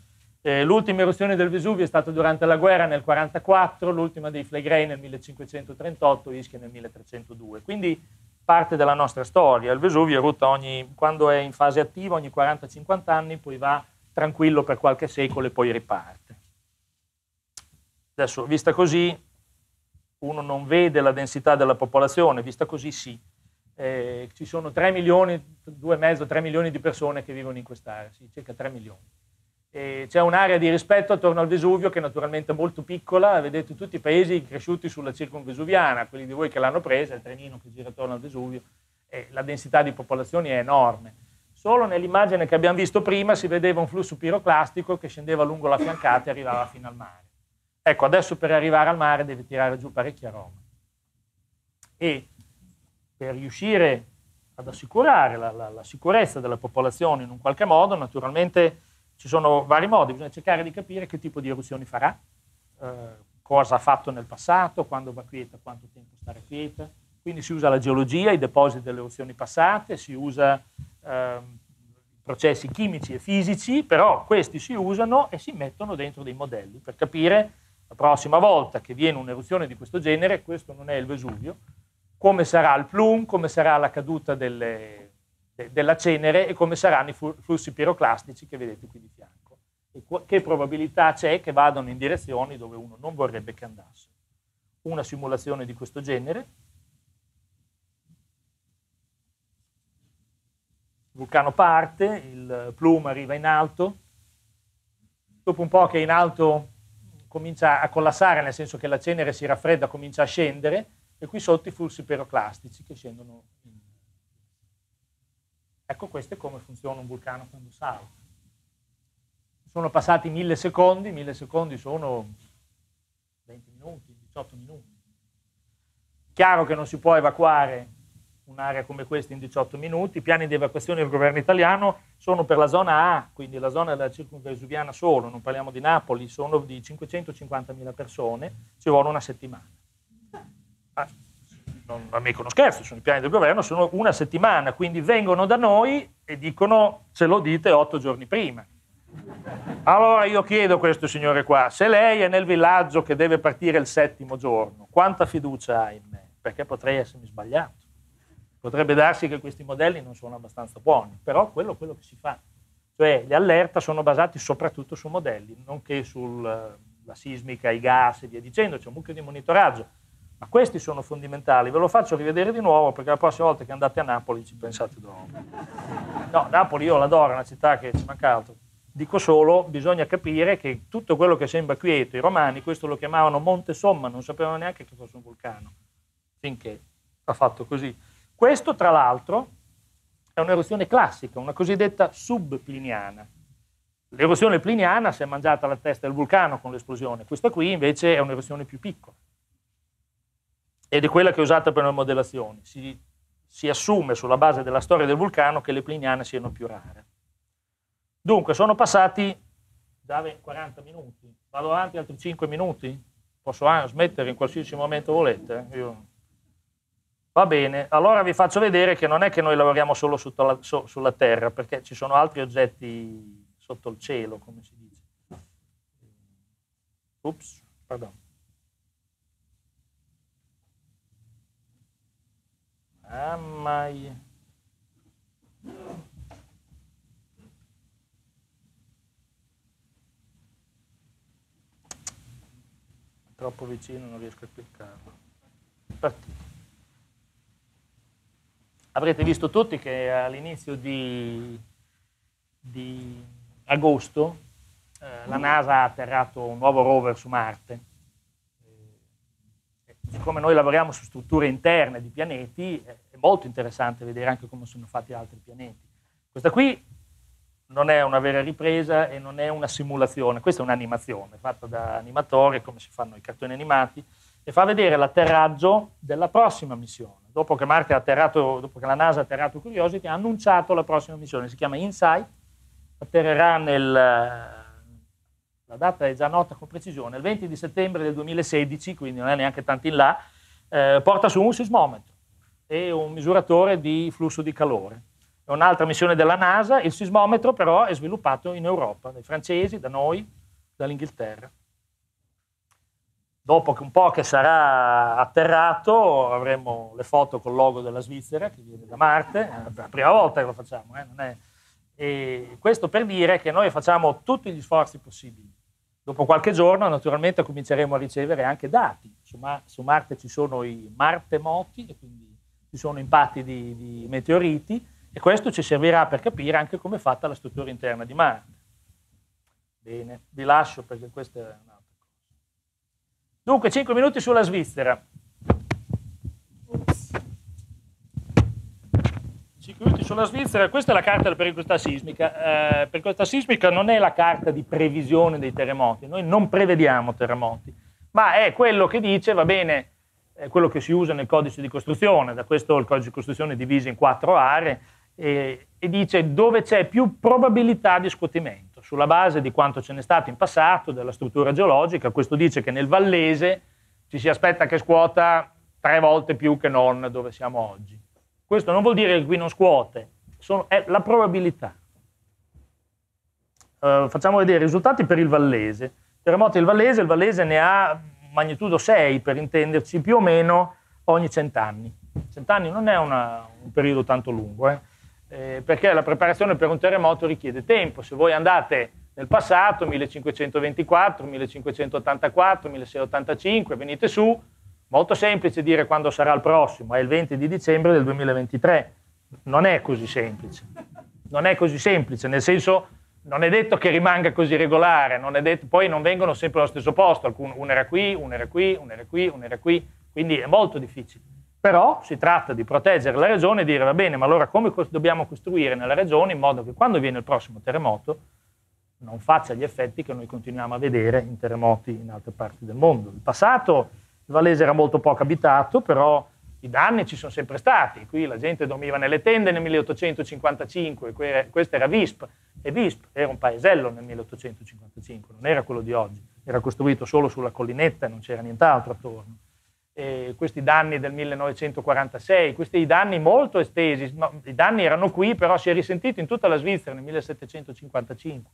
Eh, l'ultima eruzione del Vesuvio è stata durante la guerra nel millenovecentoquarantaquattro, l'ultima dei Flegrei nel millecinquecentotrentotto, Ischia nel milletrecentodue. Quindi parte della nostra storia. Il Vesuvio erutta ogni, quando è in fase attiva ogni quaranta cinquanta anni, poi va tranquillo per qualche secolo e poi riparte. Adesso, vista così, uno non vede la densità della popolazione, vista così sì. Eh, ci sono tre milioni, due e mezzo, tre milioni di persone che vivono in quest'area, sì, circa tre milioni. C'è un'area di rispetto attorno al Vesuvio che è naturalmente molto piccola, vedete tutti i paesi cresciuti sulla circonvesuviana, quelli di voi che l'hanno presa, il trenino che gira attorno al Vesuvio, e la densità di popolazioni è enorme. Solo nell'immagine che abbiamo visto prima si vedeva un flusso piroclastico che scendeva lungo la fiancata e arrivava fino al mare. Ecco, adesso per arrivare al mare deve tirare giù parecchia roba. E per riuscire ad assicurare la, la, la sicurezza della popolazione in un qualche modo, naturalmente ci sono vari modi, bisogna cercare di capire che tipo di eruzioni farà, eh, cosa ha fatto nel passato, quando va quieta, quanto tempo starà quieta. Quindi si usa la geologia, i depositi delle eruzioni passate, si usa eh, processi chimici e fisici, però questi si usano e si mettono dentro dei modelli per capire la prossima volta che viene un'eruzione di questo genere, questo non è il Vesuvio, come sarà il plume, come sarà la caduta delle della cenere e come saranno i flussi piroclastici che vedete qui di fianco e che probabilità c'è che vadano in direzioni dove uno non vorrebbe che andassero. Una simulazione di questo genere. Il vulcano parte, il plume arriva in alto, dopo un po' che in alto comincia a collassare, nel senso che la cenere si raffredda, comincia a scendere, e qui sotto i flussi piroclastici che scendono in. Ecco, questo è come funziona un vulcano quando salta. Sono passati mille secondi, mille secondi sono venti minuti, diciotto minuti. Chiaro che non si può evacuare un'area come questa in diciotto minuti, i piani di evacuazione del governo italiano sono per la zona A, quindi la zona della circonvesuviana solo, non parliamo di Napoli, sono di cinquecentocinquantamila persone, ci vuole una settimana. Ah, non è mica uno scherzo, sono i piani del governo, sono una settimana, quindi vengono da noi e dicono ce lo dite otto giorni prima. Allora io chiedo a questo signore qua, se lei è nel villaggio che deve partire il settimo giorno, quanta fiducia ha in me? Perché potrei essermi sbagliato. Potrebbe darsi che questi modelli non sono abbastanza buoni, però quello è quello che si fa. Cioè gli allerta sono basati soprattutto su modelli, non che sulla sismica, i gas e via dicendo, c'è un mucchio di monitoraggio. Ma questi sono fondamentali, ve lo faccio rivedere di nuovo perché la prossima volta che andate a Napoli ci pensate dopo. No, Napoli io l'adoro, è una città che ci manca altro. Dico solo, bisogna capire che tutto quello che sembra quieto, i romani questo lo chiamavano Monte Somma, non sapevano neanche che fosse un vulcano, finché ha fatto così. Questo, tra l'altro, è un'eruzione classica, una cosiddetta subpliniana. L'eruzione pliniana si è mangiata la testa del vulcano con l'esplosione, questa qui invece è un'eruzione più piccola. Ed è quella che è usata per le modellazioni. Si, si assume sulla base della storia del vulcano che le pliniane siano più rare. Dunque, sono passati già quaranta minuti. Vado avanti altri cinque minuti? Posso anche smettere in qualsiasi momento volete? Io... Va bene, allora vi faccio vedere che non è che noi lavoriamo solo la, so, sulla Terra, perché ci sono altri oggetti sotto il cielo, come si dice. Ups, pardon. Ah, mai. Troppo vicino, non riesco a cliccarlo. Partito. Avrete visto tutti che all'inizio di, di agosto eh, la NASA ha atterrato un nuovo rover su Marte. Siccome noi lavoriamo su strutture interne di pianeti, è molto interessante vedere anche come sono fatti altri pianeti. Questa qui non è una vera ripresa e non è una simulazione, questa è un'animazione fatta da animatori, come si fanno i cartoni animati, e fa vedere l'atterraggio della prossima missione. Dopo che, Marte ha atterrato, dopo che la NASA ha atterrato Curiosity, ha annunciato la prossima missione, si chiama InSight, atterrerà nel... La data è già nota con precisione, il venti di settembre del duemilasedici, quindi non è neanche tanto in là, eh, porta su un sismometro e un misuratore di flusso di calore. è un'altra missione della NASA. Il sismometro però è sviluppato in Europa, dai francesi, da noi, dall'Inghilterra. Dopo che un po' che sarà atterrato avremo le foto col logo della Svizzera che viene da Marte, è la prima volta che lo facciamo, eh? Non è... E questo per dire che noi facciamo tutti gli sforzi possibili. Dopo qualche giorno naturalmente cominceremo a ricevere anche dati. Su, Ma su Marte ci sono i martemoti, e quindi ci sono impatti di, di meteoriti, e questo ci servirà per capire anche come è fatta la struttura interna di Marte. Bene, vi lascio perché questa è una... Dunque, cinque minuti sulla Svizzera. cinque minuti sulla Svizzera, questa è la carta della pericolosità sismica. Eh, pericolosità sismica non è la carta di previsione dei terremoti, noi non prevediamo terremoti, ma è quello che dice, va bene, è quello che si usa nel codice di costruzione, da questo il codice di costruzione è diviso in quattro aree, e, e dice dove c'è più probabilità di scuotimento, sulla base di quanto ce n'è stato in passato, della struttura geologica. Questo dice che nel Vallese ci si aspetta che scuota tre volte più che non dove siamo oggi. Questo non vuol dire che qui non scuote, sono, è la probabilità. Uh, facciamo vedere i risultati per il Vallese. Terremoto del Vallese, il Vallese ne ha magnitudo sei, per intenderci, più o meno ogni cent'anni. Cent'anni non è una, un periodo tanto lungo, eh? Eh, perché la preparazione per un terremoto richiede tempo. Se voi andate nel passato, millecinquecentoventiquattro, millecinquecentottantaquattro, milleseicentottantacinque, venite su, molto semplice dire quando sarà il prossimo, è il venti di dicembre del duemilaventitré. Non è così semplice. Non è così semplice, nel senso, non è detto che rimanga così regolare, non è detto, poi non vengono sempre allo stesso posto, alcun, uno era qui, uno era qui, uno era qui, uno era qui, quindi è molto difficile. Però si tratta di proteggere la regione e dire, va bene, ma allora come dobbiamo costruire nella regione in modo che quando viene il prossimo terremoto non faccia gli effetti che noi continuiamo a vedere in terremoti in altre parti del mondo. Il passato, il Vallese era molto poco abitato, però i danni ci sono sempre stati. Qui la gente dormiva nelle tende nel milleottocentocinquantacinque, questo era Visp, e Visp era un paesello nel milleottocentocinquantacinque, non era quello di oggi, era costruito solo sulla collinetta e non c'era nient'altro attorno. E questi danni del millenovecentoquarantasei, questi danni molto estesi, no, i danni erano qui, però si è risentito in tutta la Svizzera nel millesettecentocinquantacinque.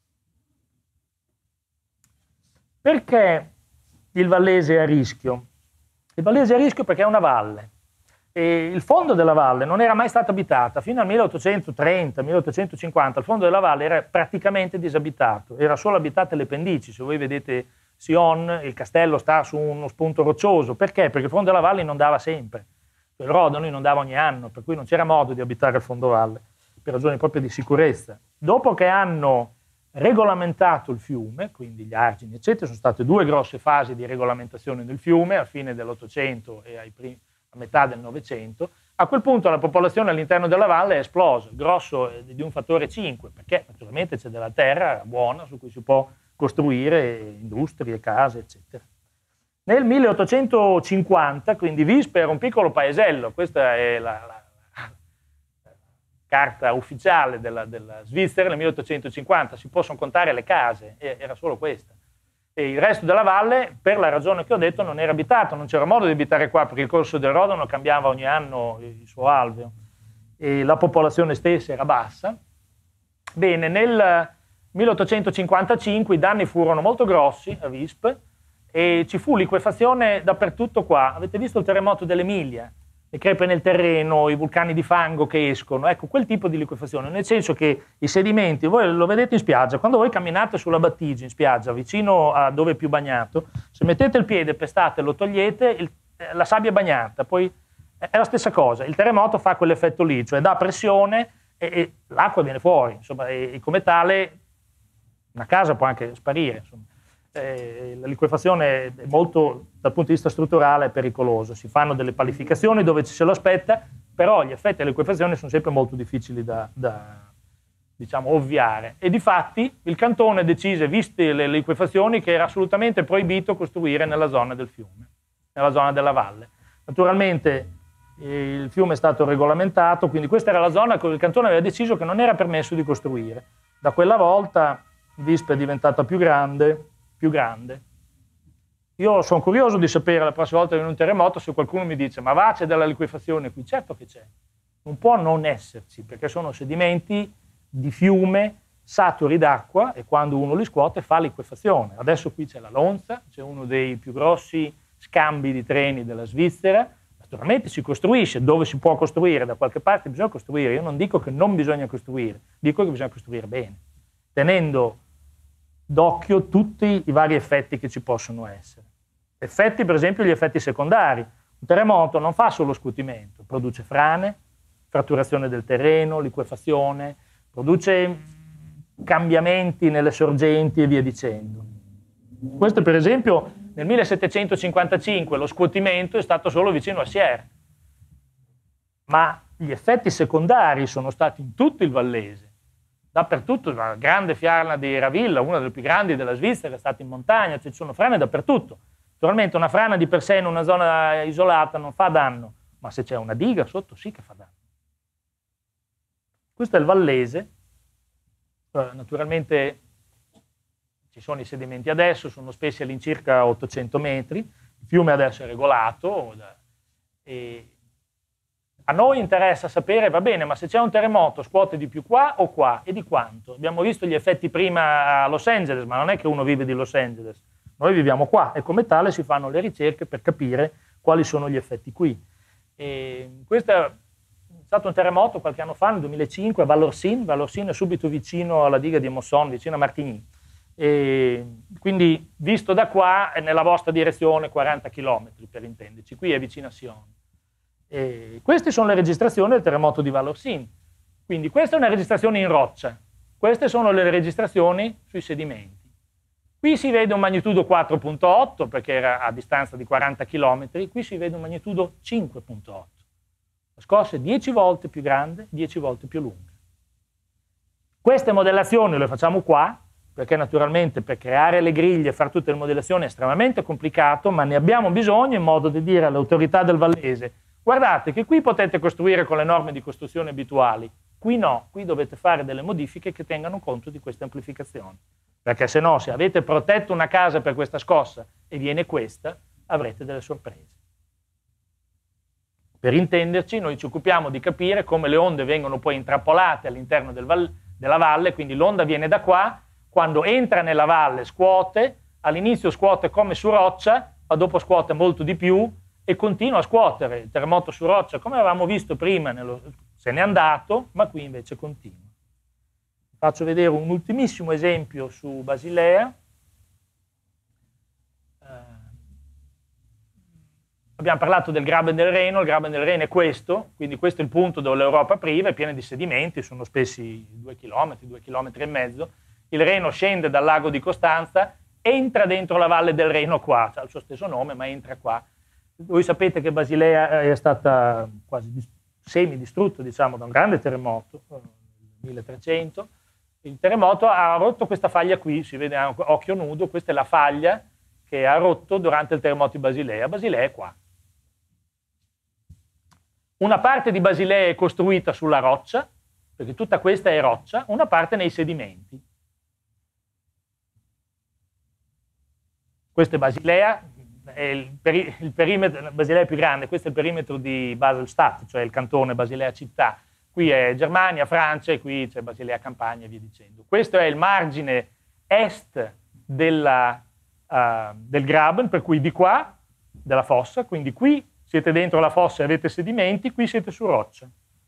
Perché il Vallese è a rischio? Il Vallese è a rischio perché è una valle. E il fondo della valle non era mai stata abitata. Fino al milleottocentotrenta milleottocentocinquanta il fondo della valle era praticamente disabitato, era solo abitate le pendici. Se voi vedete Sion, il castello sta su uno spunto roccioso. Perché? Perché il fondo della valle inondava sempre. Il Rodano inondava ogni anno, per cui non c'era modo di abitare il fondo valle, per ragioni proprio di sicurezza. Dopo che hanno regolamentato il fiume, quindi gli argini, eccetera, sono state due grosse fasi di regolamentazione del fiume, a fine dell'Ottocento e ai primi, a metà del Novecento. A quel punto la popolazione all'interno della valle è esplosa, il grosso è di un fattore cinque, perché naturalmente c'è della terra buona su cui si può costruire industrie, case, eccetera. Nel milleottocentocinquanta, quindi Visp era un piccolo paesello, questa è la, la, la carta ufficiale della, della Svizzera, nel milleottocentocinquanta si possono contare le case, era solo questa. E il resto della valle, per la ragione che ho detto, non era abitato, non c'era modo di abitare qua, perché il corso del Rodano cambiava ogni anno il suo alveo, e la popolazione stessa era bassa. Bene, nel milleottocentocinquantacinque i danni furono molto grossi a Visp e ci fu liquefazione dappertutto qua. Avete visto il terremoto dell'Emilia? Le crepe nel terreno, i vulcani di fango che escono, ecco quel tipo di liquefazione, nel senso che i sedimenti, voi lo vedete in spiaggia, quando voi camminate sulla Battigia in spiaggia, vicino a dove è più bagnato, se mettete il piede, pestate e lo togliete, il, la sabbia è bagnata, poi è la stessa cosa, il terremoto fa quell'effetto lì, cioè dà pressione e, e l'acqua viene fuori, insomma, e, e come tale una casa può anche sparire, insomma. Eh, la liquefazione è molto, dal punto di vista strutturale, è pericolosa. Si fanno delle palificazioni dove ci se lo aspetta, però gli effetti della liquefazione sono sempre molto difficili da, da diciamo, ovviare. E difatti il cantone decise, viste le liquefazioni, che era assolutamente proibito costruire nella zona del fiume, nella zona della valle. Naturalmente eh, il fiume è stato regolamentato, quindi questa era la zona dove il cantone aveva deciso che non era permesso di costruire. Da quella volta Visp è diventata più grande, più grande. Io sono curioso di sapere la prossima volta che viene un terremoto se qualcuno mi dice ma va, c'è della liquefazione qui? Certo che c'è, non può non esserci, perché sono sedimenti di fiume saturi d'acqua e quando uno li scuote fa liquefazione. Adesso qui c'è la Lonza, c'è uno dei più grossi scambi di treni della Svizzera. Naturalmente si costruisce, dove si può costruire, da qualche parte bisogna costruire. Io non dico che non bisogna costruire, dico che bisogna costruire bene, tenendo d'occhio tutti i vari effetti che ci possono essere. Effetti, per esempio, gli effetti secondari. Un terremoto non fa solo scuotimento, produce frane, fratturazione del terreno, liquefazione, produce cambiamenti nelle sorgenti e via dicendo. Questo, per esempio, nel millesettecentocinquantacinque lo scuotimento è stato solo vicino a Sierre, ma gli effetti secondari sono stati in tutto il Vallese, dappertutto. La grande fiala di Ravilla, una delle più grandi della Svizzera, è stata in montagna, ci sono frane dappertutto. Naturalmente una frana di per sé in una zona isolata non fa danno, ma se c'è una diga sotto sì che fa danno. Questo è il Vallese. Naturalmente ci sono i sedimenti adesso, sono spessi all'incirca ottocento metri, il fiume adesso è regolato. E a noi interessa sapere, va bene, ma se c'è un terremoto scuote di più qua o qua e di quanto? Abbiamo visto gli effetti prima a Los Angeles, ma non è che uno vive di Los Angeles, noi viviamo qua e come tale si fanno le ricerche per capire quali sono gli effetti qui. E questo è stato un terremoto qualche anno fa, nel duemilacinque, a Vallorcine. Vallorcine è subito vicino alla diga di Mosson, vicino a Martigny. E quindi visto da qua è nella vostra direzione quaranta chilometri, per intenderci, qui è vicino a Sion. E queste sono le registrazioni del terremoto di Vallorcine. Quindi questa è una registrazione in roccia, queste sono le registrazioni sui sedimenti. Qui si vede un magnitudo quattro virgola otto perché era a distanza di quaranta chilometri, qui si vede un magnitudo cinque virgola otto. La scossa è dieci volte più grande, dieci volte più lunga. Queste modellazioni le facciamo qua, perché naturalmente per creare le griglie e fare tutte le modellazioni è estremamente complicato, ma ne abbiamo bisogno in modo di dire alle autorità del Vallese: guardate che qui potete costruire con le norme di costruzione abituali, qui no, qui dovete fare delle modifiche che tengano conto di queste amplificazioni, perché se no, se avete protetto una casa per questa scossa e viene questa, avrete delle sorprese. Per intenderci, noi ci occupiamo di capire come le onde vengono poi intrappolate all'interno del val- della valle, quindi l'onda viene da qua, quando entra nella valle scuote, all'inizio scuote come su roccia, ma dopo scuote molto di più e continua a scuotere. Il terremoto su roccia, come avevamo visto prima, nello, se n'è andato, ma qui invece continua. Faccio vedere un ultimissimo esempio su Basilea. Abbiamo parlato del Graben del Reno, il Graben del Reno è questo, quindi questo è il punto dove l'Europa priva, è piena di sedimenti, sono spessi due chilometri, due chilometri e mezzo. Il Reno scende dal lago di Costanza, entra dentro la valle del Reno qua, ha il suo stesso nome, ma entra qua. Voi sapete che Basilea è stata quasi semidistrutta, diciamo, da un grande terremoto, nel milletrecento. Il terremoto ha rotto questa faglia qui, si vede a occhio nudo, questa è la faglia che ha rotto durante il terremoto di Basilea. Basilea è qua. Una parte di Basilea è costruita sulla roccia, perché tutta questa è roccia, una parte nei sedimenti. Questo è Basilea, è il, peri il perimetro, Basilea è più grande, questo è il perimetro di Basel-Stadt, cioè il cantone Basilea città. Qui è Germania, Francia e qui c'è Basilea Campania e via dicendo. Questo è il margine est della, uh, del Graben, per cui di qua, della fossa, quindi qui siete dentro la fossa e avete sedimenti, qui siete su roccia.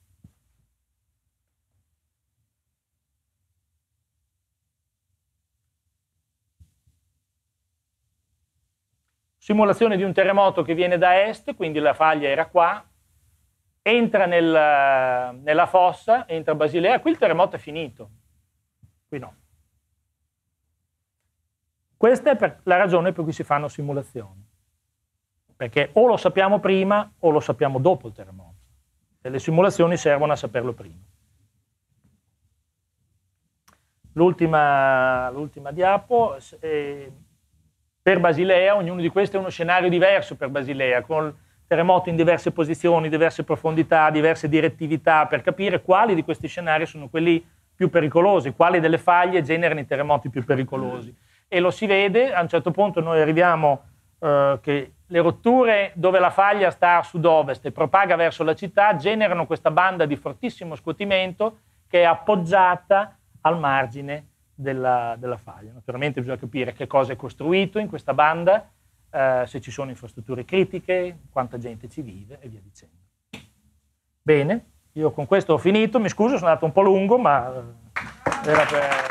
Simulazione di un terremoto che viene da est, quindi la faglia era qua, entra nel, nella fossa, entra Basilea, qui il terremoto è finito, qui no. Questa è per la ragione per cui si fanno simulazioni, perché o lo sappiamo prima o lo sappiamo dopo il terremoto, e le simulazioni servono a saperlo prima. L'ultima diapo, eh, per Basilea, ognuno di questi è uno scenario diverso per Basilea, con terremoti in diverse posizioni, diverse profondità, diverse direttività, per capire quali di questi scenari sono quelli più pericolosi, quali delle faglie generano i terremoti più pericolosi. E lo si vede, a un certo punto noi arriviamo eh, che le rotture dove la faglia sta a sud-ovest e propaga verso la città generano questa banda di fortissimo scuotimento che è appoggiata al margine della, della faglia. Naturalmente bisogna capire che cosa è costruito in questa banda, eh, se ci sono infrastrutture critiche, quanta gente ci vive e via dicendo. Bene, io con questo ho finito, mi scuso, sono andato un po' lungo, ma era per...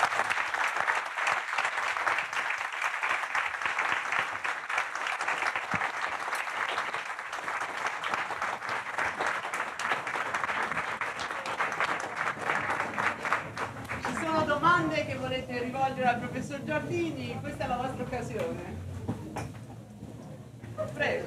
Che volete rivolgere al professor Giardini, questa è la vostra occasione. Prego.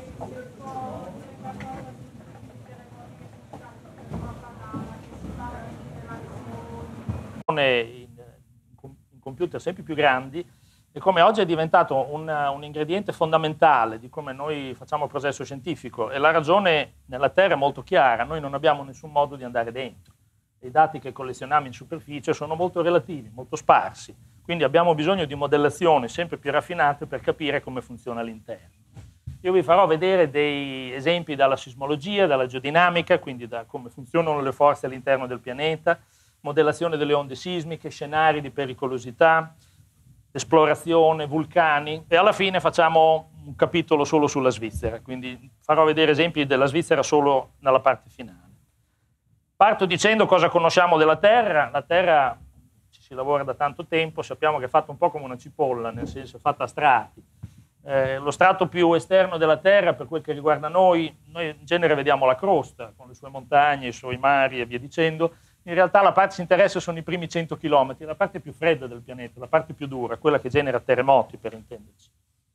In, in computer sempre più grandi e come oggi è diventato un, un ingrediente fondamentale di come noi facciamo il processo scientifico, e la ragione nella Terra è molto chiara: noi non abbiamo nessun modo di andare dentro. I dati che collezioniamo in superficie sono molto relativi, molto sparsi, quindi abbiamo bisogno di modellazioni sempre più raffinate per capire come funziona all'interno. Io vi farò vedere dei esempi dalla sismologia, dalla geodinamica, quindi da come funzionano le forze all'interno del pianeta, modellazione delle onde sismiche, scenari di pericolosità, esplorazione, vulcani, e alla fine facciamo un capitolo solo sulla Svizzera, quindi farò vedere esempi della Svizzera solo nella parte finale. Parto dicendo cosa conosciamo della Terra. La Terra ci si lavora da tanto tempo, sappiamo che è fatta un po' come una cipolla, nel senso è fatta a strati. Eh, lo strato più esterno della Terra, per quel che riguarda noi, noi in genere vediamo la crosta, con le sue montagne, i suoi mari e via dicendo. In realtà la parte che ci interessa sono i primi cento chilometri, la parte più fredda del pianeta, la parte più dura, quella che genera terremoti, per intenderci.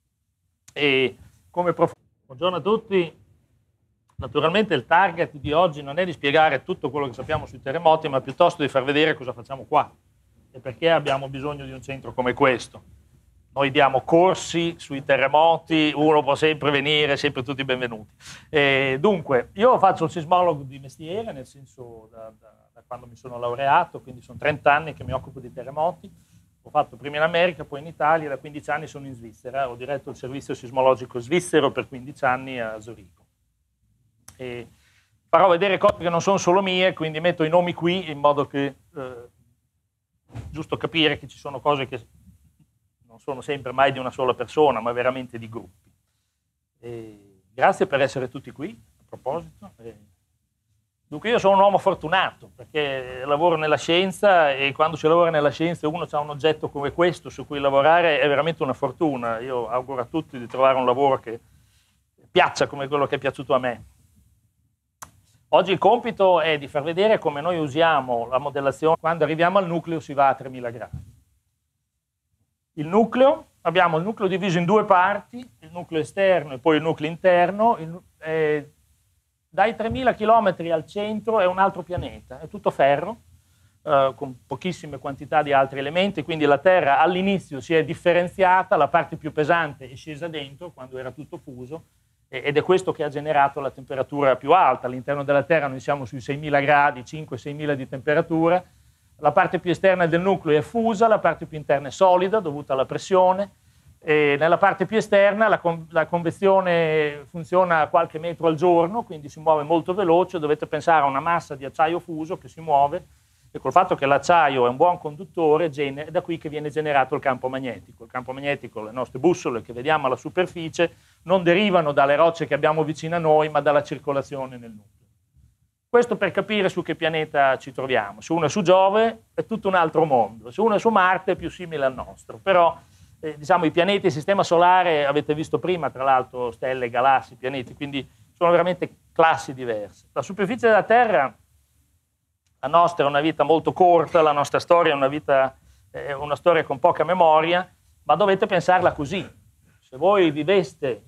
E come prof... Buongiorno a tutti. Naturalmente il target di oggi non è di spiegare tutto quello che sappiamo sui terremoti, ma piuttosto di far vedere cosa facciamo qua e perché abbiamo bisogno di un centro come questo. Noi diamo corsi sui terremoti, uno può sempre venire, sempre tutti benvenuti. E dunque, io faccio il sismologo di mestiere, nel senso da, da, da quando mi sono laureato, quindi sono trenta anni che mi occupo di terremoti. Ho fatto prima in America, poi in Italia, e da quindici anni sono in Svizzera. Ho diretto il servizio sismologico svizzero per quindici anni a Zurigo. E farò vedere cose che non sono solo mie, quindi metto i nomi qui in modo che eh, giusto capire che ci sono cose che non sono sempre mai di una sola persona, ma veramente di gruppi. E grazie per essere tutti qui, a proposito. E dunque io sono un uomo fortunato, perché lavoro nella scienza, e quando si lavora nella scienza uno ha un oggetto come questo su cui lavorare, è veramente una fortuna. Io auguro a tutti di trovare un lavoro che piaccia come quello che è piaciuto a me. Oggi il compito è di far vedere come noi usiamo la modellazione. Quando arriviamo al nucleo si va a tremila gradi. Il nucleo, abbiamo il nucleo diviso in due parti, il nucleo esterno e poi il nucleo interno. Il, eh, dai tremila chilometri al centro è un altro pianeta, è tutto ferro, eh, con pochissime quantità di altri elementi, quindi la Terra all'inizio si è differenziata, la parte più pesante è scesa dentro quando era tutto fuso, ed è questo che ha generato la temperatura più alta. All'interno della Terra noi siamo sui seimila gradi, cinque seimila di temperatura. La parte più esterna del nucleo è fusa, la parte più interna è solida dovuta alla pressione. E nella parte più esterna la, con la convezione funziona a qualche metro al giorno, quindi si muove molto veloce. Dovete pensare a una massa di acciaio fuso che si muove, e col fatto che l'acciaio è un buon conduttore, è da qui che viene generato il campo magnetico. Il campo magnetico, le nostre bussole che vediamo alla superficie, non derivano dalle rocce che abbiamo vicino a noi, ma dalla circolazione nel nucleo. Questo per capire su che pianeta ci troviamo. Se uno è su Giove è tutto un altro mondo, se uno è su Marte è più simile al nostro. Però eh, diciamo, i pianeti del Sistema Solare, avete visto prima, tra l'altro, stelle, galassie, pianeti, quindi sono veramente classi diverse. La superficie della Terra, la nostra è una vita molto corta, la nostra storia è una, vita, è una storia con poca memoria, ma dovete pensarla così. Se voi viveste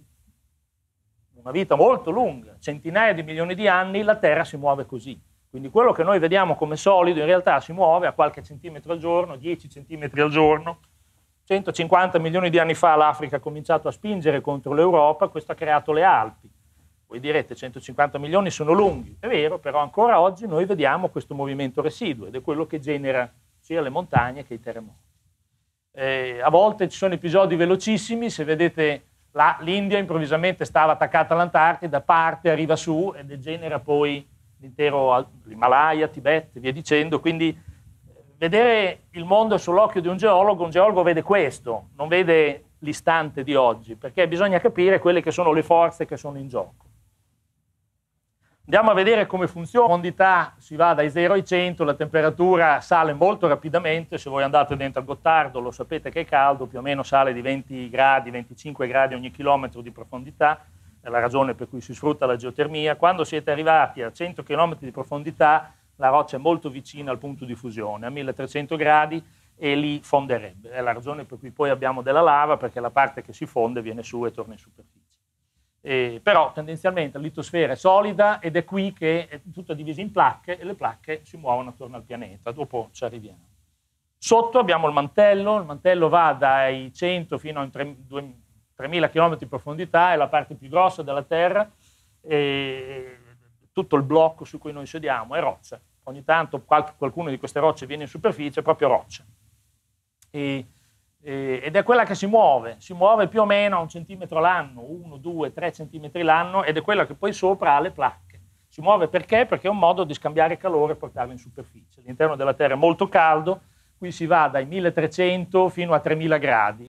una vita molto lunga, centinaia di milioni di anni, la Terra si muove così. Quindi quello che noi vediamo come solido in realtà si muove a qualche centimetro al giorno, dieci centimetri al giorno. centocinquanta milioni di anni fa l'Africa ha cominciato a spingere contro l'Europa, questo ha creato le Alpi. Voi direte centocinquanta milioni sono lunghi, è vero, però ancora oggi noi vediamo questo movimento residuo ed è quello che genera sia le montagne che i terremoti. Eh, a volte ci sono episodi velocissimi, se vedete l'India improvvisamente stava attaccata all'Antartida, parte, arriva su e degenera poi l'intero l'Himalaya, Tibet e via dicendo. Quindi vedere il mondo sull'occhio di un geologo, un geologo vede questo, non vede l'istante di oggi, perché bisogna capire quelle che sono le forze che sono in gioco. Andiamo a vedere come funziona. La profondità si va dai zero ai cento, la temperatura sale molto rapidamente. Se voi andate dentro al Gottardo lo sapete che è caldo, più o meno sale di venti gradi, venticinque gradi ogni chilometro di profondità, è la ragione per cui si sfrutta la geotermia. Quando siete arrivati a cento chilometri di profondità, la roccia è molto vicina al punto di fusione, a milletrecento gradi, e lì fonderebbe. È la ragione per cui poi abbiamo della lava, perché la parte che si fonde viene su e torna in superficie. Eh, però tendenzialmente la litosfera è solida ed è qui che è tutta divisa in placche e le placche si muovono attorno al pianeta, dopo ci arriviamo. Sotto abbiamo il mantello, il mantello va dai cento fino a tremila chilometri di profondità, è la parte più grossa della Terra, e tutto il blocco su cui noi sediamo è roccia. Ogni tanto qualcuno di queste rocce viene in superficie, è proprio roccia. E, ed è quella che si muove, si muove più o meno a un centimetro l'anno, uno, due, tre centimetri l'anno, ed è quella che poi sopra ha le placche. Si muove perché? Perché è un modo di scambiare calore e portarlo in superficie. L'interno della Terra è molto caldo, qui si va dai milletrecento fino a tremila gradi.